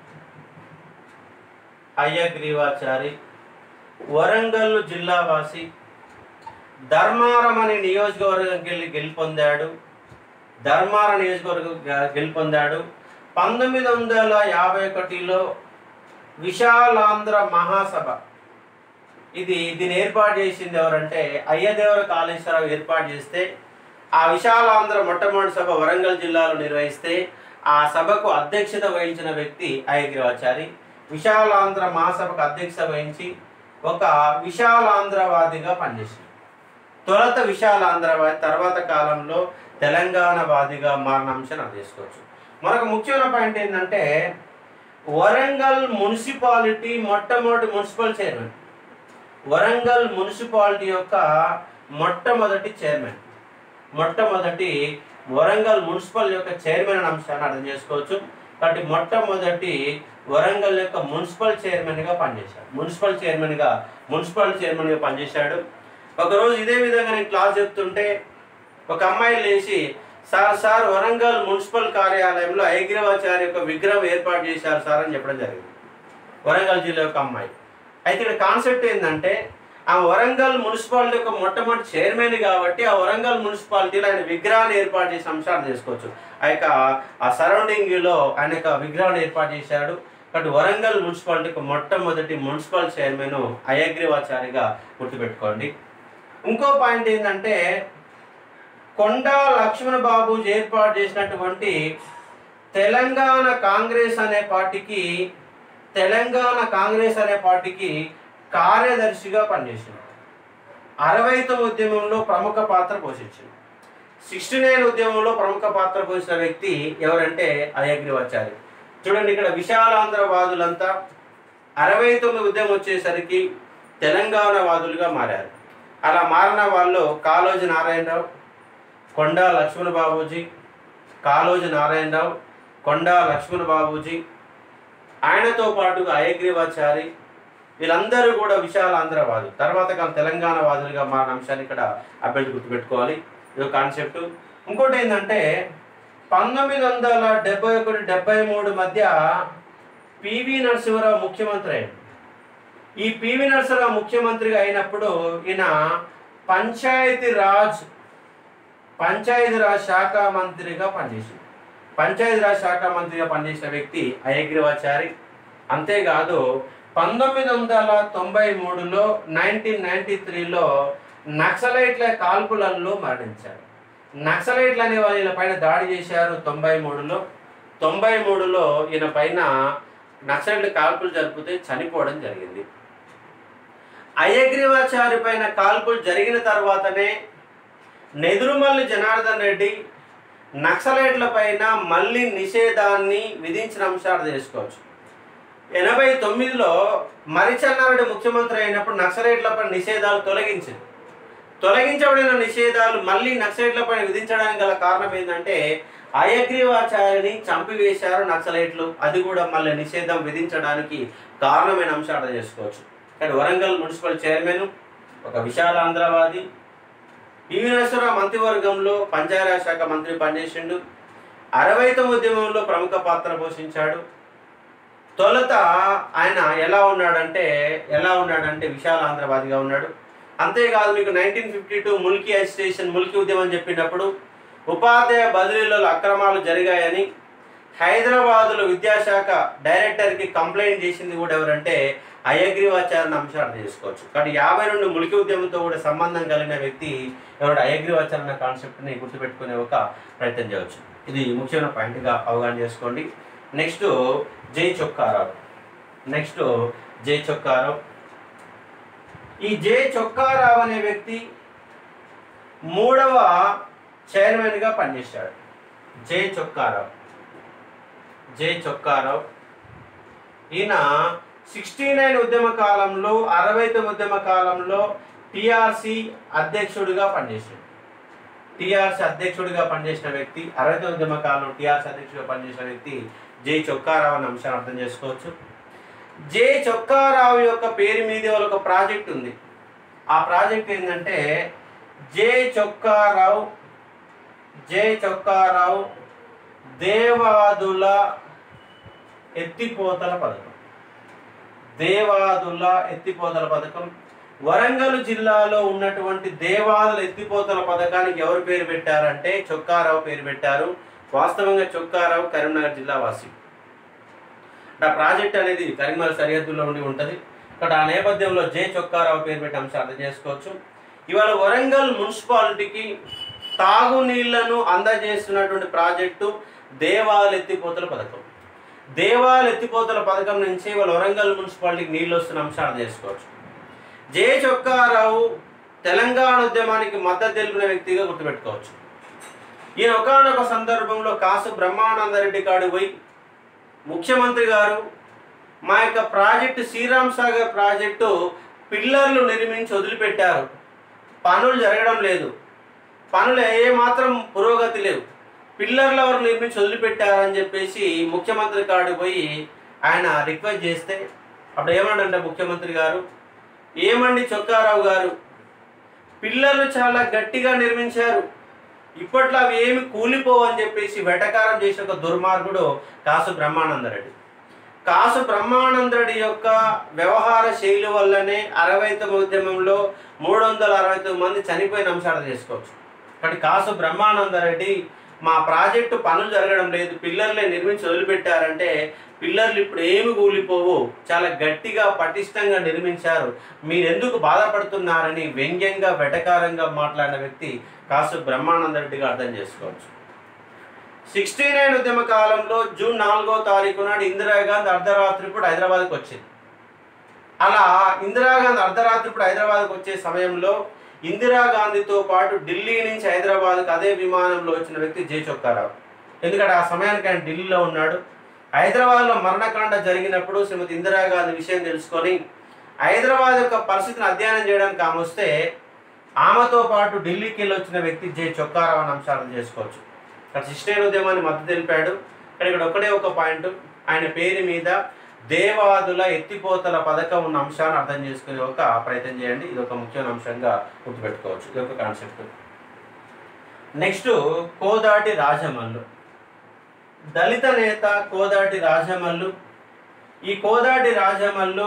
అయ్యగ్రీవాచారి వరంగల్ జిల్లావాసి. ధర్మారం అనే నియోజకవర్గంకి వెళ్ళి గెలుపొందాడు. ధర్మారం నియోజకవర్గం గెలుపొందాడు. పంతొమ్మిది వందల యాభై ఒకటిలో విశాలాంధ్ర మహాసభ, ఇది దీన్ని ఏర్పాటు చేసింది ఎవరంటే అయ్యదేవర కాళేశ్వరరావు ఏర్పాటు చేస్తే, ఆ విశాలాంధ్ర మొట్టమొదటి సభ వరంగల్ జిల్లాలో నిర్వహిస్తే ఆ సభకు అధ్యక్షత వహించిన వ్యక్తి అయ్యగ్రీవాచారి. విశాలాంధ్ర మహాసభకు అధ్యక్షత వహించి ఒక విశాలాంధ్రవాదిగా పనిచేసింది. తొలత విశాలాంధ్రవాది, తర్వాత కాలంలో తెలంగాణవాదిగా మారిన అంశాన్ని అర్థం చేసుకోవచ్చు. మరొక ముఖ్యమైన పాయింట్ ఏంటంటే వరంగల్ మున్సిపాలిటీ మొట్టమొదటి మున్సిపల్ చైర్మన్. వరంగల్ మున్సిపాలిటీ యొక్క మొట్టమొదటి చైర్మన్ మొట్టమొదటి వరంగల్ మున్సిపల్ యొక్క చైర్మన్ అనే అంశాన్ని అర్థం చేసుకోవచ్చు. కాబట్టి మొట్టమొదటి వరంగల్ యొక్క మున్సిపల్ చైర్మన్గా పనిచేశాడు. మున్సిపల్ చైర్మన్గా మున్సిపల్ చైర్మన్గా పనిచేశాడు. ఒకరోజు ఇదే విధంగా నేను క్లాస్ చెప్తుంటే ఒక అమ్మాయి లేచి, సార్ సార్ వరంగల్ మున్సిపల్ కార్యాలయంలో అయ్యగ్రీవాచారి యొక్క విగ్రహం ఏర్పాటు చేశారు సార్ అని చెప్పడం జరిగింది. వరంగల్ జిల్లా యొక్క అమ్మాయి. అయితే ఇక్కడ కాన్సెప్ట్ ఏంటంటే ఆ వరంగల్ మున్సిపాలిటీ యొక్క మొట్టమొదటి చైర్మన్ కాబట్టి ఆ వరంగల్ మున్సిపాలిటీలో ఆయన విగ్రహాన్ని ఏర్పాటు చేసిన అంశాలు చేసుకోవచ్చు. ఆ యొక్క ఆ సరౌండింగ్లో ఆయన యొక్క విగ్రహాన్ని ఏర్పాటు చేశాడు. కాబట్టి వరంగల్ మున్సిపాలిటీకి మొట్టమొదటి మున్సిపల్ చైర్మన్ అయగ్రీవాచారిగా గుర్తుపెట్టుకోండి. ఇంకో పాయింట్ ఏంటంటే కొండా లక్ష్మణ బాబు ఏర్పాటు చేసినటువంటి తెలంగాణ కాంగ్రెస్ అనే పార్టీకి తెలంగాణ కాంగ్రెస్ అనే పార్టీకి కార్యదర్శిగా పనిచేసింది. అరవై తొమ్మిది ఉద్యమంలో ప్రముఖ పాత్ర పోషించింది. సిక్స్టీ నైన్ ఉద్యమంలో ప్రముఖ పాత్ర పోషించిన వ్యక్తి ఎవరంటే అయగ్రీవాచారి. చూడండి, ఇక్కడ విశాలాంధ్రవాదులంతా అరవై తొమ్మిది ఉద్యమం వచ్చేసరికి తెలంగాణ వాదులుగా మారారు. అలా మారిన వాళ్ళు కాళోజీ నారాయణరావు, కొండా లక్ష్మణ బాబూజీ, కాళోజీ నారాయణరావు, కొండా లక్ష్మణ బాబూజీ, ఆయనతో పాటుగా అయగ్రీవాచారి, వీళ్ళందరూ కూడా విశాలాంధ్రవాదు తర్వాత కాలం తెలంగాణ వాదులుగా మారిన అంశాన్ని ఇక్కడ అభ్యర్థి గుర్తుపెట్టుకోవాలి. ఇది కాన్సెప్ట్. ఇంకోటి ఏంటంటే పంతొమ్మిది వందల డెబ్బై ఒకటి డెబ్బై మూడు మధ్య పివి నరసింహారావు ముఖ్యమంత్రి అయ్యాడు. ఈ పివి నరసింహారావు ముఖ్యమంత్రిగా అయినప్పుడు ఈయన పంచాయతీ రాజ్ పంచాయతీ రాజ్ శాఖ మంత్రిగా పనిచేసింది. పంచాయతీ రాజ్ శాఖ మంత్రిగా పనిచేసిన వ్యక్తి అయగ్రీవాచారి. అంతేకాదు పంతొమ్మిది వందల తొంభై మూడులో నైన్టీన్ నైన్టీ త్రీలో నక్సలైట్ల కాల్పులలో మరణించారు. నక్సలైట్లు అనే వాళ్ళు ఈయన పైన దాడి చేశారు. తొంభై మూడులో తొంభై మూడులో ఈయన పైన నక్సలైట్ల కాల్పులు జరిపితే చనిపోవడం జరిగింది. అయగ్రీవాచారి పైన కాల్పులు జరిగిన తర్వాతనే నెదురుమల్లి జనార్దన్ రెడ్డి నక్సలైట్ల పైన మళ్ళీ నిషేధాన్ని విధించిన అంశాలు తెలుసుకోవచ్చు. ఎనభై తొమ్మిదిలో మరిచెన్నారెడ్డి ముఖ్యమంత్రి అయినప్పుడు నక్సలైట్లపై నిషేధాలు తొలగించింది. తొలగించబడిన నిషేధాలు మళ్ళీ నక్సలైట్లపై విధించడానికి గల కారణం ఏంటంటే అయగ్రీవాచారిని చంపివేశారు నక్సలైట్లు. అది కూడా మళ్ళీ నిషేధం విధించడానికి కారణమైన అంశాలు చేసుకోవచ్చు. కానీ వరంగల్ మున్సిపల్ చైర్మన్ ఒక విశాలాంధ్రవాది. పివి నరసింహారావు మంత్రివర్గంలో పంచాయతీరాజ్ శాఖ మంత్రి పనిచేసిండు. అరవై తొమ్మిది ఉద్యమంలో ప్రముఖ పాత్ర పోషించాడు. తొలుత ఆయన ఎలా ఉన్నాడంటే ఎలా ఉన్నాడంటే విశాలాంధ్రవాదిగా ఉన్నాడు. అంతేకాదు మీకు nineteen fifty two Mulki agitation Mulki ఉద్యమం చెప్పినప్పుడు ఉపాధ్యాయ బదిలీలలో అక్రమాలు జరిగాయని హైదరాబాదులో విద్యాశాఖ డైరెక్టర్కి కంప్లైంట్ చేసింది కూడా ఎవరంటే అయగ్రీవాచారిని అంశాలు చేసుకోవచ్చు. కాబట్టి యాభై రెండు ముల్కీ ఉద్యమంతో కూడా సంబంధం కలిగిన వ్యక్తి ఎవరు అయగ్రీవాచారి అన్న కాన్సెప్ట్ని గుర్తుపెట్టుకునే ఒక ప్రయత్నం చేయవచ్చు. ఇది ముఖ్యమైన పాయింట్గా అవగాహన చేసుకోండి. నెక్స్ట్ జై చొక్కారావు. నెక్స్ట్ జై చొక్కారావు. ఈ జై చొక్కారావు అనే వ్యక్తి మూడవ చైర్మన్గా పనిచేశాడు. జై చొక్కారావు జై చొక్కారావు ఈయన సిక్స్టీ నైన్ ఉద్యమ కాలంలో అరవై తొమ్మిది ఉద్యమ కాలంలో టిఆర్సి అధ్యక్షుడిగా పనిచేశాడు. టిఆర్సి అధ్యక్షుడిగా పనిచేసిన వ్యక్తి అరవై తొమ్మిది ఉద్యమ కాలంలో టిఆర్సి అధ్యక్షుడిగా పనిచేసిన వ్యక్తి జై చొక్కారావు అనే అంశాన్ని అర్థం చేసుకోవచ్చు. జై చొక్కారావు యొక్క పేరు మీద ఒక ప్రాజెక్ట్ ఉంది. ఆ ప్రాజెక్ట్ ఏంటంటే జై చొక్కారావు జై చొక్కారావు దేవాదుల ఎత్తిపోతల పథకం. దేవాదుల ఎత్తిపోతల పథకం వరంగల్ జిల్లాలో ఉన్నటువంటి దేవాదుల ఎత్తిపోతల పథకానికి ఎవరు పేరు పెట్టారంటే చొక్కారావు పేరు పెట్టారు. వాస్తవంగా చొక్కారావు కరీంనగర్ జిల్లా వాసి. ఆ ప్రాజెక్ట్ అనేది కరీంనగర్ సరిహద్దులో ఉండి ఉంటుంది. ఇక్కడ ఆ నేపథ్యంలో జై చొక్కారావు పేరు పెట్టి అంశాలు అర్థం చేసుకోవచ్చు. ఇవాళ వరంగల్ మున్సిపాలిటీకి తాగునీళ్లను అందజేస్తున్నటువంటి ప్రాజెక్టు దేవాదుల ఎత్తిపోతల పథకం. దేవాదుల ఎత్తిపోతల పథకం నుంచి ఇవాళ వరంగల్ మున్సిపాలిటీకి నీళ్ళు వస్తున్న అంశాలు చేసుకోవచ్చు. జై చొక్కారావు తెలంగాణ ఉద్యమానికి మద్దతు తెలిపిన వ్యక్తిగా గుర్తుపెట్టుకోవచ్చు. ఈయన ఒకానొక సందర్భంలో కాసు బ్రహ్మానందరెడ్డి కాడు పోయి ముఖ్యమంత్రి గారు మా యొక్క ప్రాజెక్టు శ్రీరామ్ సాగర్ ప్రాజెక్టు పిల్లర్లు నిర్మించి వదిలిపెట్టారు, పనులు జరగడం లేదు, పనులు ఏమాత్రం పురోగతి లేవు, పిల్లర్ల వరకు నిర్మించి వదిలిపెట్టారని చెప్పేసి ముఖ్యమంత్రి కాడు పోయి ఆయన రిక్వెస్ట్ చేస్తే అప్పుడు ఏమన్నాడంటే ముఖ్యమంత్రి గారు, ఏమండి చొక్కారావు గారు, పిల్లర్లు చాలా గట్టిగా నిర్మించారు, ఇప్పట్లో అవి ఏమి కూలిపోవని చెప్పేసి వెటకారం చేసిన ఒక దుర్మార్గుడు కాసు బ్రహ్మానందరెడ్డి. కాసు బ్రహ్మానంద రెడ్డి యొక్క వ్యవహార శైలి వల్లనే అరవై తొమ్మిది ఉద్యమంలో మూడు వందల అరవై తొమ్మిది మంది చనిపోయిన అంశాలు చేసుకోవచ్చు. కాబట్టి కాసు బ్రహ్మానంద రెడ్డి మా ప్రాజెక్టు పనులు జరగడం లేదు, పిల్లర్లే నిర్మించి వదిలిపెట్టారంటే పిల్లర్లు ఇప్పుడు ఏమి కూలిపోవు, చాలా గట్టిగా పటిష్టంగా నిర్మించారు, మీరెందుకు బాధపడుతున్నారని వ్యంగ్యంగా వెటకారంగా మాట్లాడిన వ్యక్తి కాసు బ్రహ్మానంద రెడ్డిగా అర్థం చేసుకోవచ్చు. సిక్స్టీ నైన్ ఉద్యమ కాలంలో జూన్ నాలుగో తారీఖు నాడు ఇందిరాగాంధీ అర్ధరాత్రి ఇప్పుడు హైదరాబాద్కి వచ్చింది. అలా ఇందిరాగాంధీ అర్ధరాత్రి ఇప్పుడు హైదరాబాద్కి వచ్చే సమయంలో ఇందిరాగాంధీతో పాటు ఢిల్లీ నుంచి హైదరాబాద్కి అదే విమానంలో వచ్చిన వ్యక్తి జే చొక్కారావు. ఎందుకంటే ఆ సమయానికి ఆయన ఢిల్లీలో ఉన్నాడు. హైదరాబాద్లో మరణకాండ జరిగినప్పుడు శ్రీమతి ఇందిరాగాంధీ విషయం తెలుసుకొని హైదరాబాద్ యొక్క పరిస్థితిని అధ్యయనం చేయడానికి ఆమె వస్తే ఆమెతో పాటు ఢిల్లీకి వెళ్ళి వచ్చిన వ్యక్తి జే చొక్కారావు అని అంశాలను చేసుకోవచ్చు. అక్కడ సిస్టైన్ ఉద్యమాన్ని మద్దతు తెలిపాడు. కానీ ఇక్కడ ఒకటే ఒక పాయింట్, ఆయన పేరు మీద దేవాదుల ఎత్తిపోతల పథకం ఉన్న అంశాన్ని అర్థం చేసుకునే ఒక ప్రయత్నం చేయండి. ఇది ఒక ముఖ్యమైన అంశంగా గుర్తుపెట్టుకోవచ్చు. ఇది ఒక కాన్సెప్ట్. నెక్స్ట్ కోదాటి రాజమల్లు, దళిత నేత కోదాటి రాజమల్లు. ఈ కోదాటి రాజమల్లు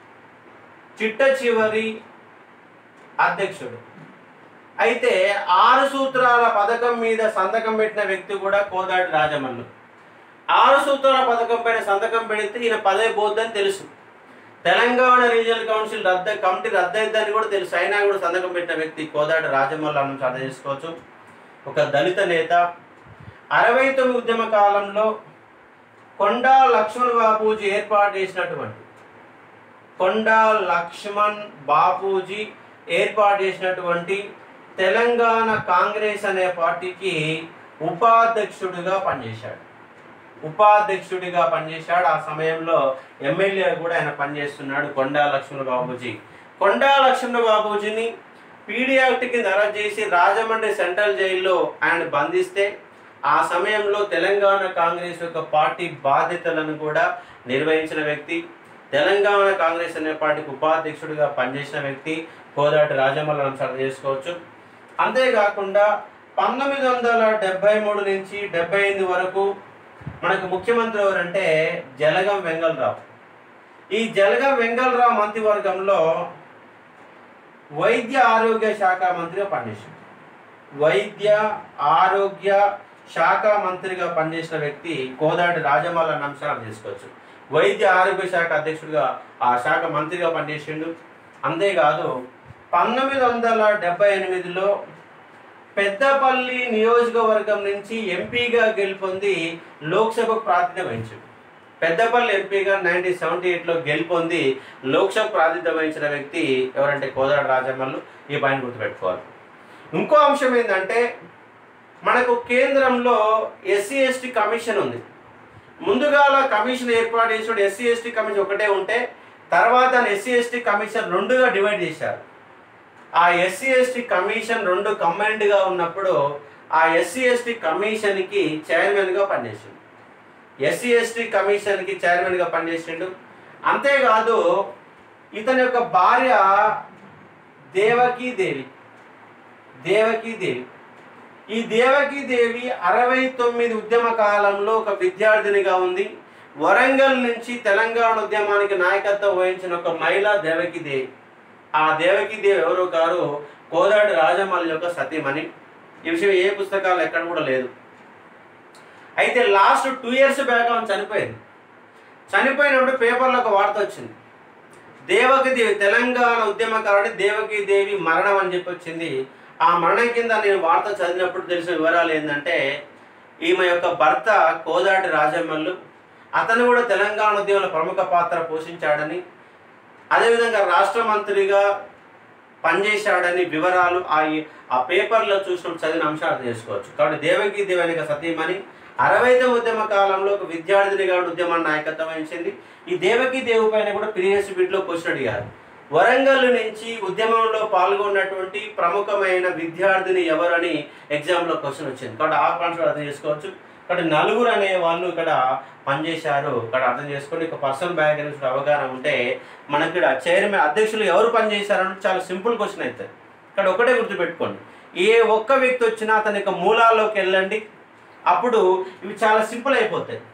చిట్ట చివరి అధ్యక్షుడు. అయితే ఆరు సూత్రాల పథకం మీద సంతకం పెట్టిన వ్యక్తి కూడా కోదాటి రాజమల్లు. ఆరు సూత్రాల పథకం పైన సంతకం పెడితే ఈయన పదే పోద్దని తెలుసు, తెలంగాణ రీజనల్ కౌన్సిల్ రద్ద కమిటీ రద్దయిద్దని కూడా తెలుసు, అయినా కూడా సంతకం పెట్టిన వ్యక్తి కోదాటి రాజమల్లు అని అర్థం చేసుకోవచ్చు. ఒక దళిత నేత. అరవై తొమ్మిది ఉద్యమ కాలంలో కొండా లక్ష్మణ్ బాపూజీ ఏర్పాటు చేసినటువంటి కొండా లక్ష్మణ్ బాపూజీ ఏర్పాటు చేసినటువంటి తెలంగాణ కాంగ్రెస్ అనే పార్టీకి ఉపాధ్యక్షుడిగా పనిచేశాడు. ఉపాధ్యక్షుడిగా పనిచేశాడు. ఆ సమయంలో ఎమ్మెల్యే కూడా ఆయన పనిచేస్తున్నాడు కొండా లక్ష్మణ బాబూజీ. కొండా లక్ష్మణ బాబూజీని పీడీ యాక్ట్ కింద అరెస్ట్ చేసి రాజమండ్రి సెంట్రల్ జైల్లో ఆయన బంధిస్తే ఆ సమయంలో తెలంగాణ కాంగ్రెస్ యొక్క పార్టీ బాధ్యతలను కూడా నిర్వహించిన వ్యక్తి, తెలంగాణ కాంగ్రెస్ అనే పార్టీకి ఉపాధ్యక్షుడిగా పనిచేసిన వ్యక్తి కోదాటి రాజమల్లు అంశాలు చేసుకోవచ్చు. అంతేకాకుండా పంతొమ్మిది వందల డెబ్బై మూడు నుంచి డెబ్బై ఎనిమిది వరకు మనకు ముఖ్యమంత్రి ఎవరంటే జలగం వెంగళరావు. ఈ జలగం వెంగళరావు మంత్రివర్గంలో వైద్య ఆరోగ్య శాఖ మంత్రిగా పనిచేశాడు. వైద్య ఆరోగ్య శాఖ మంత్రిగా పనిచేసిన వ్యక్తి కోదాటి రాజమల్లు అన్న అంశాలు చేసుకోవచ్చు. వైద్య ఆరోగ్య శాఖ అధ్యక్షుడిగా ఆ శాఖ మంత్రిగా పనిచేసిండు. అంతేకాదు పంతొమ్మిది వందల డెబ్బై ఎనిమిదిలో పెద్దపల్లి నియోజకవర్గం నుంచి ఎంపీగా గెలుపొంది లోక్సభకు ప్రాతినిధ్యం వహించాడు. పెద్దపల్లి ఎంపీగా నైన్టీన్ సెవెంటీ ఎయిట్లో గెలుపొంది లోక్సభ ప్రాతినిధ్యం వహించిన వ్యక్తి ఎవరంటే కోదాటి రాజమల్లు. ఈ పాయింట్ గుర్తుపెట్టుకోవాలి. ఇంకో అంశం ఏంటంటే మనకు కేంద్రంలో ఎస్సీ ఎస్టీ కమిషన్ ఉంది. ముందుగా కమిషన్ ఏర్పాటు చేసినప్పుడు ఎస్సీ ఎస్టీ కమిషన్ ఒకటే ఉంటే తర్వాత ఎస్సీ ఎస్టీ కమిషన్ రెండుగా డివైడ్ చేశారు. ఆ ఎస్సీ ఎస్టీ కమిషన్ రెండు కంబైన్డ్గా ఉన్నప్పుడు ఆ ఎస్సీ ఎస్టీ కమిషన్కి చైర్మన్గా పనిచేసిండు. ఎస్సీ ఎస్టీ కమిషన్కి చైర్మన్గా పనిచేసిండు. అంతేకాదు ఇతని యొక్క భార్య దేవకీ దేవి దేవకీ దేవి ఈ దేవకీ దేవి అరవై తొమ్మిది ఉద్యమ కాలంలో ఒక విద్యార్థినిగా ఉంది. వరంగల్ నుంచి తెలంగాణ ఉద్యమానికి నాయకత్వం వహించిన ఒక మహిళ దేవకీ దేవి. ఆ దేవకీ దేవి ఎవరో గారు కోదాటి రాజమల్లు యొక్క సతీమణి. ఈ విషయం ఏ పుస్తకాలు ఎక్కడ కూడా లేదు. అయితే లాస్ట్ టూ ఇయర్స్ బ్యాక్ ఆమె చనిపోయింది. చనిపోయినప్పుడు పేపర్లో ఒక వార్త వచ్చింది, దేవకీ దేవి తెలంగాణ ఉద్యమకారుడి దేవకీ దేవి మరణం అని చెప్పి వచ్చింది. ఆ మరణం కింద నేను వార్త చదివినప్పుడు తెలిసిన వివరాలు ఏంటంటే ఈమె యొక్క భర్త కోదాటి రాజమల్లు, అతను కూడా తెలంగాణ ఉద్యమంలో ప్రముఖ పాత్ర పోషించాడని, అదేవిధంగా రాష్ట్ర మంత్రిగా పనిచేశాడని వివరాలు ఆ ఆ పేపర్లో చూసినప్పుడు చదివిన అంశాలు చేసుకోవచ్చు. కాబట్టి దేవకీ దేవి అనే సతీమణి అరవై తొమ్మిది ఉద్యమ కాలంలో ఒక విద్యార్థినిగా ఉద్యమాన్ని నాయకత్వం వహించింది. ఈ దేవకీ దేవి పైన కూడా ప్రీవియస్ బిట్లో క్వశ్చన్ అడిగారు. వరంగల్ నుంచి ఉద్యమంలో పాల్గొన్నటువంటి ప్రముఖమైన విద్యార్థిని ఎవరని ఎగ్జామ్లో క్వశ్చన్ వచ్చింది. కాబట్టి ఆ పాయింట్స్ అర్థం చేసుకోవచ్చు. కాబట్టి నలుగురు అనే వాళ్ళు ఇక్కడ పనిచేశారు. ఇక్కడ అర్థం చేసుకొని ఒక పర్సనల్ బ్యాగ్ గురించి అవగాహన ఉంటే మనకి ఇక్కడ చైర్మన్ అధ్యక్షులు ఎవరు పనిచేశారంటే చాలా సింపుల్ క్వశ్చన్ అవుతుంది. ఇక్కడ ఒకటే గుర్తుపెట్టుకోండి, ఏ ఒక్క వ్యక్తి వచ్చినా అతని యొక్క మూలాల్లోకి వెళ్ళండి, అప్పుడు ఇవి చాలా సింపుల్ అయిపోతాయి.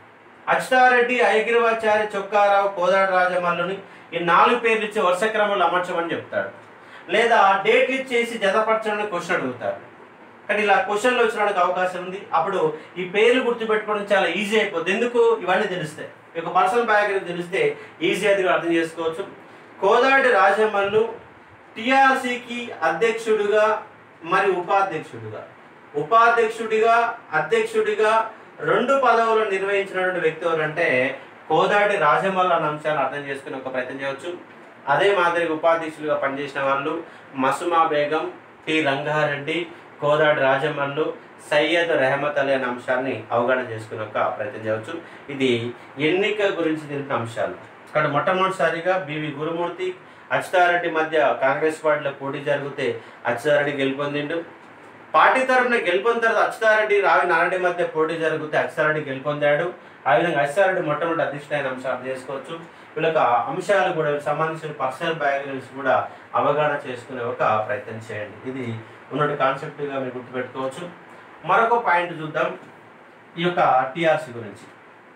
అచ్యుతారెడ్డి, ఐగిరివాచారి, చొక్కారావు, కోదాడ రాజమల్లుని ఈ నాలుగు పేర్లు ఇచ్చి వరుస క్రమంలో అమర్చమని చెప్తాడు. లేదా డేట్లు ఇచ్చేసి జతపరచడానికి క్వశ్చన్ అడుగుతారు. కానీ ఇలా క్వశ్చన్లు వచ్చడానికి అవకాశం ఉంది. అప్పుడు ఈ పేర్లు గుర్తుపెట్టుకోవడం చాలా ఈజీ అయిపోతుంది. ఎందుకు? ఇవన్నీ తెలుస్తాయి. ఈ యొక్క పర్సనల్ బ్యాక్గ్రౌండ్ తెలిస్తే ఈజీ అది అర్థం చేసుకోవచ్చు. కోదాడి రాజమల్లు టిఆర్సీకి అధ్యక్షుడిగా మరి ఉపాధ్యక్షుడిగా ఉపాధ్యక్షుడిగా అధ్యక్షుడిగా రెండు పదవులు నిర్వహించినటువంటి వ్యక్తి ఎవరంటే కోదాడి రాజమల్లు అన్న అంశాన్ని అర్థం చేసుకుని ఒక ప్రయత్నం చేయవచ్చు. అదే మాదిరిగా ఉపాధ్యక్షులుగా పనిచేసిన వాళ్ళు మసుమా బేగం, టి రంగారెడ్డి, కోదాడి రాజమల్లు, సయ్యద్ రెహమత్ అలీ అనే అంశాన్ని అవగాహన చేసుకుని ఒక ప్రయత్నం చేయవచ్చు. ఇది ఎన్నిక గురించి తెలిపిన అంశాలు. ఇక్కడ మొట్టమొదటిసారిగా బివి గురుమూర్తి, అచ్యుతారెడ్డి మధ్య కాంగ్రెస్ పార్టీలో పోటీ జరిగితే అచ్యుతారెడ్డి గెలుపొందిండు. పార్టీ తరఫున గెలుపొందిన తర్వాత అచ్యుతారెడ్డి, రావి నారాయణ మధ్య పోటీ జరిగితే అచ్యుతారెడ్డి గెలుపొందాడు. ఆ విధంగా అచ్యుతారెడ్డి మొట్టమొదటి అధ్యక్షుడైన అంశాలు చేసుకోవచ్చు. వీళ్ళకి అంశాలు కూడా సంబంధించిన పర్సనల్ బ్యాక్గ్రౌండ్స్ కూడా అవగాహన చేసుకునే ఒక ప్రయత్నం చేయండి. ఇది ఉన్నటి కాన్సెప్ట్గా మీరు గుర్తుపెట్టుకోవచ్చు. మరొక పాయింట్ చూద్దాం ఈ యొక్క టిఆర్సీ గురించి.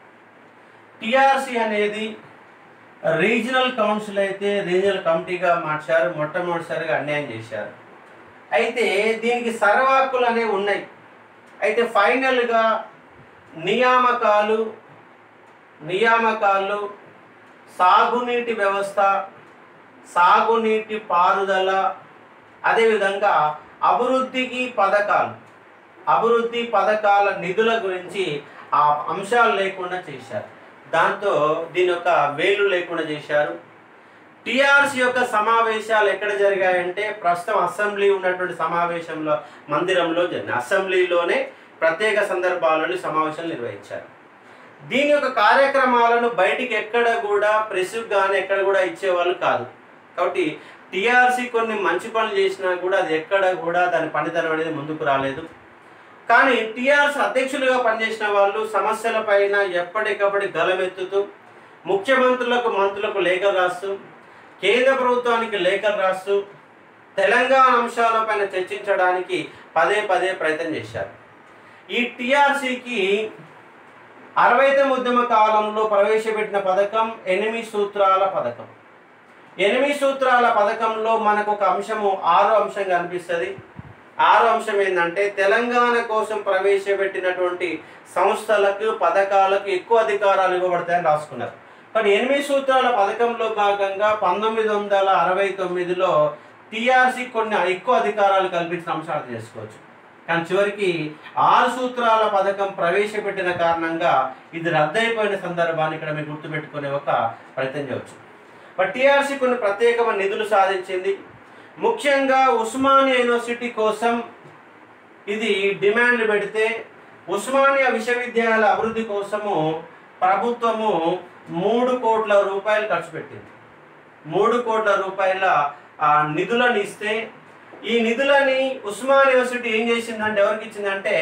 టిఆర్సీ అనేది రీజనల్ కౌన్సిల్ అయితే రీజనల్ కమిటీగా మార్చారు. మొట్టమొదటిసారిగా అన్యాయం చేశారు. అయితే దీనికి సర్వాక్కులు అనేవి ఉన్నాయి. అయితే ఫైనల్గా నియామకాలు నియామకాలు సాగునీటి వ్యవస్థ, సాగునీటి పారుదల, అదేవిధంగా అభివృద్ధికి పథకాలు అభివృద్ధి పథకాల నిధుల గురించి ఆ అంశాలు లేకుండా చేశారు. దాంతో దీని యొక్క వేలు లేకుండా చేశారు. టిఆర్సీ యొక్క సమావేశాలు ఎక్కడ జరిగాయంటే ప్రస్తుతం అసెంబ్లీ ఉన్నటువంటి సమావేశంలో మందిరంలో జరిగిన అసెంబ్లీలోనే ప్రత్యేక సందర్భాలను సమావేశాలు నిర్వహించారు. దీని యొక్క కార్యక్రమాలను బయటికి ఎక్కడ కూడా ప్రెస్కు కానీ ఎక్కడ కూడా ఇచ్చేవాళ్ళు కాదు. కాబట్టి టిఆర్సీ కొన్ని మంచి పనులు చేసినా కూడా అది ఎక్కడ కూడా దాని పనితనం అనేది ముందుకు రాలేదు. కానీ టిఆర్సీ అధ్యక్షులుగా పనిచేసిన వాళ్ళు సమస్యల పైన ఎప్పటికప్పటి గలమెత్తుతూ ముఖ్యమంత్రులకు, మంత్రులకు లేఖలు రాస్తూ, కేంద్ర ప్రభుత్వానికి లేఖలు రాస్తూ తెలంగాణ అంశాలపైన చర్చించడానికి పదే పదే ప్రయత్నం చేశారు. ఈ టిఆర్సీకి అరవై తొమ్మిది ఉద్యమ కాలంలో ప్రవేశపెట్టిన పథకం ఎనిమిది సూత్రాల పథకం. ఎనిమిది సూత్రాల పథకంలో మనకు ఒక అంశము ఆరో అంశంగా అనిపిస్తుంది. ఆరో అంశం ఏంటంటే తెలంగాణ కోసం ప్రవేశపెట్టినటువంటి సంస్థలకు, పథకాలకు ఎక్కువ అధికారాలు ఇవ్వబడతాయని రాసుకున్నారు. కానీ ఎనిమిది సూత్రాల పథకంలో భాగంగా పంతొమ్మిది వందల అరవై తొమ్మిదిలో టిఆర్సీ కొన్ని ఎక్కువ అధికారాలు కల్పించిన అంశాలు చేసుకోవచ్చు. కానీ చివరికి ఆరు సూత్రాల పథకం ప్రవేశపెట్టిన కారణంగా ఇది రద్దయిపోయిన సందర్భాన్ని ఇక్కడ మీరు గుర్తుపెట్టుకునే ఒక ప్రయత్నం చేయవచ్చు. బట్ టిఆర్సీ కొన్ని ప్రత్యేకమైన నిధులు సాధించింది. ముఖ్యంగా ఉస్మానియా యూనివర్సిటీ కోసం ఇది డిమాండ్లు పెడితే ఉస్మానియా విశ్వవిద్యాలయాల అభివృద్ధి కోసము ప్రభుత్వము మూడు కోట్ల రూపాయలు ఖర్చు పెట్టింది. మూడు కోట్ల రూపాయల నిధులను ఇస్తే ఈ నిధులని ఉస్మానియా యూనివర్సిటీ ఏం చేసిందంటే ఎవరికి ఇచ్చిందంటే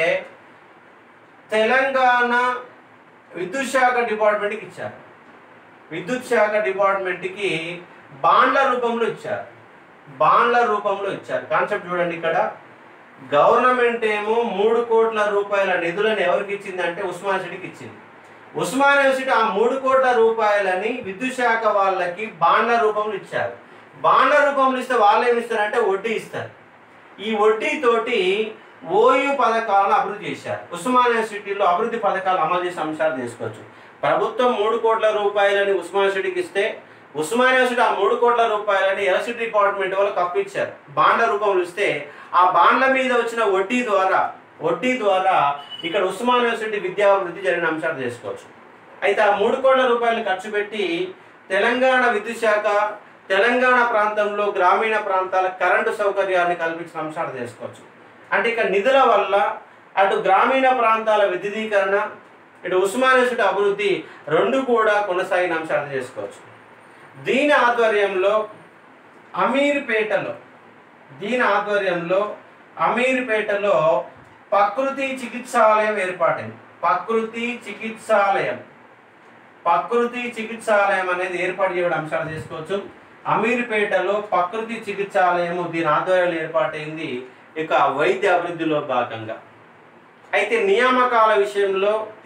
తెలంగాణ విద్యుత్ శాఖ డిపార్ట్మెంట్కి ఇచ్చారు. విద్యుత్ శాఖ డిపార్ట్మెంట్కి బాండ్ల రూపంలో ఇచ్చారు. బాండ్ల రూపంలో ఇచ్చారు. కాన్సెప్ట్ చూడండి. ఇక్కడ గవర్నమెంట్ ఏమో మూడు కోట్ల రూపాయల నిధులను ఎవరికి ఇచ్చిందంటే ఉస్మానియా యూనివర్సిటీకి ఇచ్చింది. ఉస్మానియా యూనివర్సిటీ ఆ మూడు కోట్ల రూపాయలని విద్యుత్ శాఖ వాళ్ళకి బాండ్ల రూపంలో ఇచ్చారు. బాండ్ల రూపంలో ఇస్తే వాళ్ళు ఏమి ఇస్తారంటే వడ్డీ ఇస్తారు. ఈ వడ్డీతోటి ఓయూ పథకాలను అభివృద్ధి చేశారు. ఉస్మానియా యూనివర్సిటీలో అభివృద్ధి పథకాలు అమలు చేసే అంశాలు తీసుకోవచ్చు. ప్రభుత్వం మూడు కోట్ల రూపాయలని ఉస్మానియా యూనివర్సిటీకి ఇస్తే ఉస్మానియా యూనివర్సిటీ ఆ మూడు కోట్ల రూపాయలని ఎలక్ట్రిసిటీ డిపార్ట్మెంట్ వాళ్ళకి అప్పిచ్చారు. బాండ్ల రూపంలో ఇస్తే ఆ బాండ్ల మీద వచ్చిన వడ్డీ ద్వారా వడ్డీ ద్వారా ఇక్కడ ఉస్మానియా యూనివర్సిటీ విద్యాభివృద్ధి జరిగిన అంశాలు చేసుకోవచ్చు. అయితే ఆ మూడు కోట్ల రూపాయలు ఖర్చు పెట్టి తెలంగాణ విద్యుత్ శాఖ తెలంగాణ ప్రాంతంలో గ్రామీణ ప్రాంతాల కరెంటు సౌకర్యాన్ని కల్పించిన అంశాలు చేసుకోవచ్చు. అంటే ఇక్కడ నిధుల వల్ల అటు గ్రామీణ ప్రాంతాల విద్యుదీకరణ, ఇటు ఉస్మానియా యూనివర్సిటీ అభివృద్ధి రెండు కూడా కొనసాగిన అంశాలు చేసుకోవచ్చు. దీని ఆధ్వర్యంలో అమీర్పేటలో దీని ఆధ్వర్యంలో అమీర్పేటలో ప్రకృతి చికిత్సాలయం ఏర్పాటైంది. ప్రకృతి చికిత్సాలయం ప్రకృతి చికిత్సాలయం అనేది ఏర్పాటు చేయడం అంశాలు చేసుకోవచ్చు. అమీర్పేటలో ప్రకృతి చికిత్సాలయము దీని ఆధ్వర్యంలో ఏర్పాటైంది ఇక వైద్య అభివృద్ధిలో భాగంగా. అయితే నియామకాల విషయంలో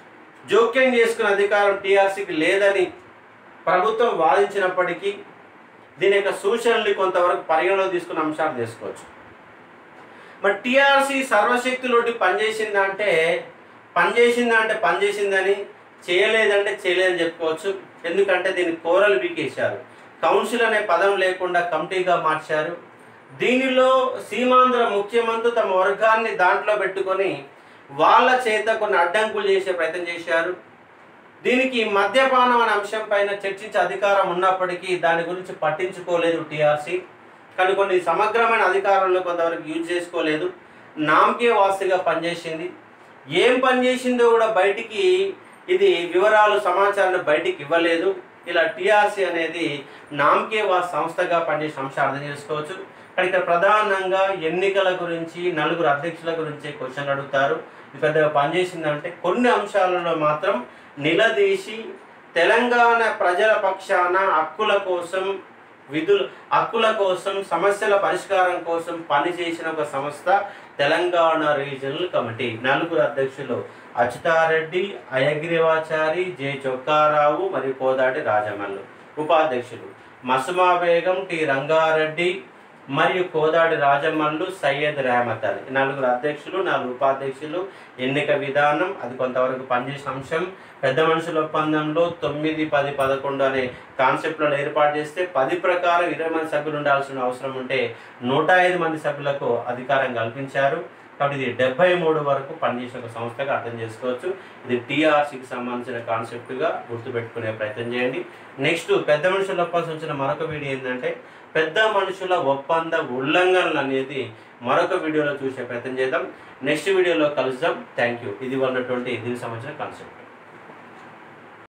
జోక్యం చేసుకునే అధికారం టీఆర్సీకి లేదని ప్రభుత్వం వాదించినప్పటికీ దీని యొక్క సూచనలు కొంతవరకు పరిగణలో తీసుకున్న అంశాలు తీసుకోవచ్చు. మరి టీఆర్సీ సర్వశక్తులోటి పనిచేసిందా అంటే పనిచేసిందా అంటే పనిచేసిందని, చేయలేదంటే చేయలేదని చెప్పుకోవచ్చు. ఎందుకంటే దీన్ని కోరలు బీకేశారు. కౌన్సిల్ అనే పదం లేకుండా కమిటీగా మార్చారు. దీనిలో సీమాంధ్ర ముఖ్యమంత్రి తమ వర్గాన్ని దాంట్లో పెట్టుకొని వాళ్ళ చేత కొన్ని అడ్డంకులు చేసే ప్రయత్నం చేశారు. దీనికి మద్యపానం అనే అంశం పైన చర్చించే అధికారం ఉన్నప్పటికీ దాని గురించి పట్టించుకోలేదు టీఆర్సీ. కానీ కొన్ని సమగ్రమైన అధికారంలో కొంతవరకు యూజ్ చేసుకోలేదు. నామకే వాసిగా పనిచేసింది. ఏం పనిచేసిందో కూడా బయటికి ఇది వివరాలు సమాచారాన్ని బయటికి ఇవ్వలేదు. ఇలా టీఆర్సీ అనేది నామకే వాస్ సంస్థగా పనిచేసే అంశాలు అర్థం చేసుకోవచ్చు. కానీ ఇక్కడ ప్రధానంగా ఎన్నికల గురించి, నలుగురు అధ్యక్షుల గురించి క్వశ్చన్లు అడుగుతారు. ఇది పెద్దగా పనిచేసిందంటే కొన్ని అంశాలలో మాత్రం నిలదీసి తెలంగాణ ప్రజల పక్షాన హక్కుల కోసం, విధుల హక్కుల కోసం, సమస్యల పరిష్కారం కోసం పనిచేసిన ఒక సంస్థ తెలంగాణ రీజనల్ కమిటీ. నలుగురు అధ్యక్షులు అచ్యుతారెడ్డి, అయగ్రీవాచారి, జె చొక్కారావు మరియు కోదాటి రాజమల్లు. ఉపాధ్యక్షులు మసుమా బేగం, టి రంగారెడ్డి మరియు కోదాడి రాజమల్లు, సయ్యద్ రెహమత్ అలీ. నలుగురు అధ్యక్షులు, నాలుగు ఉపాధ్యక్షులు. ఎన్నిక విధానం అది కొంతవరకు పనిచేసిన అంశం. పెద్ద మనుషుల ఒప్పందంలో తొమ్మిది పది పదకొండు అనే కాన్సెప్ట్లను ఏర్పాటు చేస్తే పది ప్రకారం ఇరవై మంది సభ్యులు ఉండాల్సిన అవసరం ఉంటే నూట ఐదు మంది సభ్యులకు అధికారం కల్పించారు. కాబట్టి ఇది డెబ్బై మూడు వరకు పనిచేసిన ఒక సంస్థగా అర్థం చేసుకోవచ్చు. ఇది టీఆర్సీకి సంబంధించిన కాన్సెప్ట్గా గుర్తుపెట్టుకునే ప్రయత్నం చేయండి. నెక్స్ట్ పెద్ద మనుషుల ఒప్పందం వచ్చిన మరొక వీడియో ఏంటంటే పెద్ద మనుషుల ఒప్పంద ఉల్లంఘనలు అనేది మరొక వీడియోలో చూసే ప్రయత్నం చేద్దాం. నెక్స్ట్ వీడియోలో కలుద్దాం. Thank you. ఇది ఉన్నటువంటి దీనికి సంబంధించిన కాన్సెప్ట్.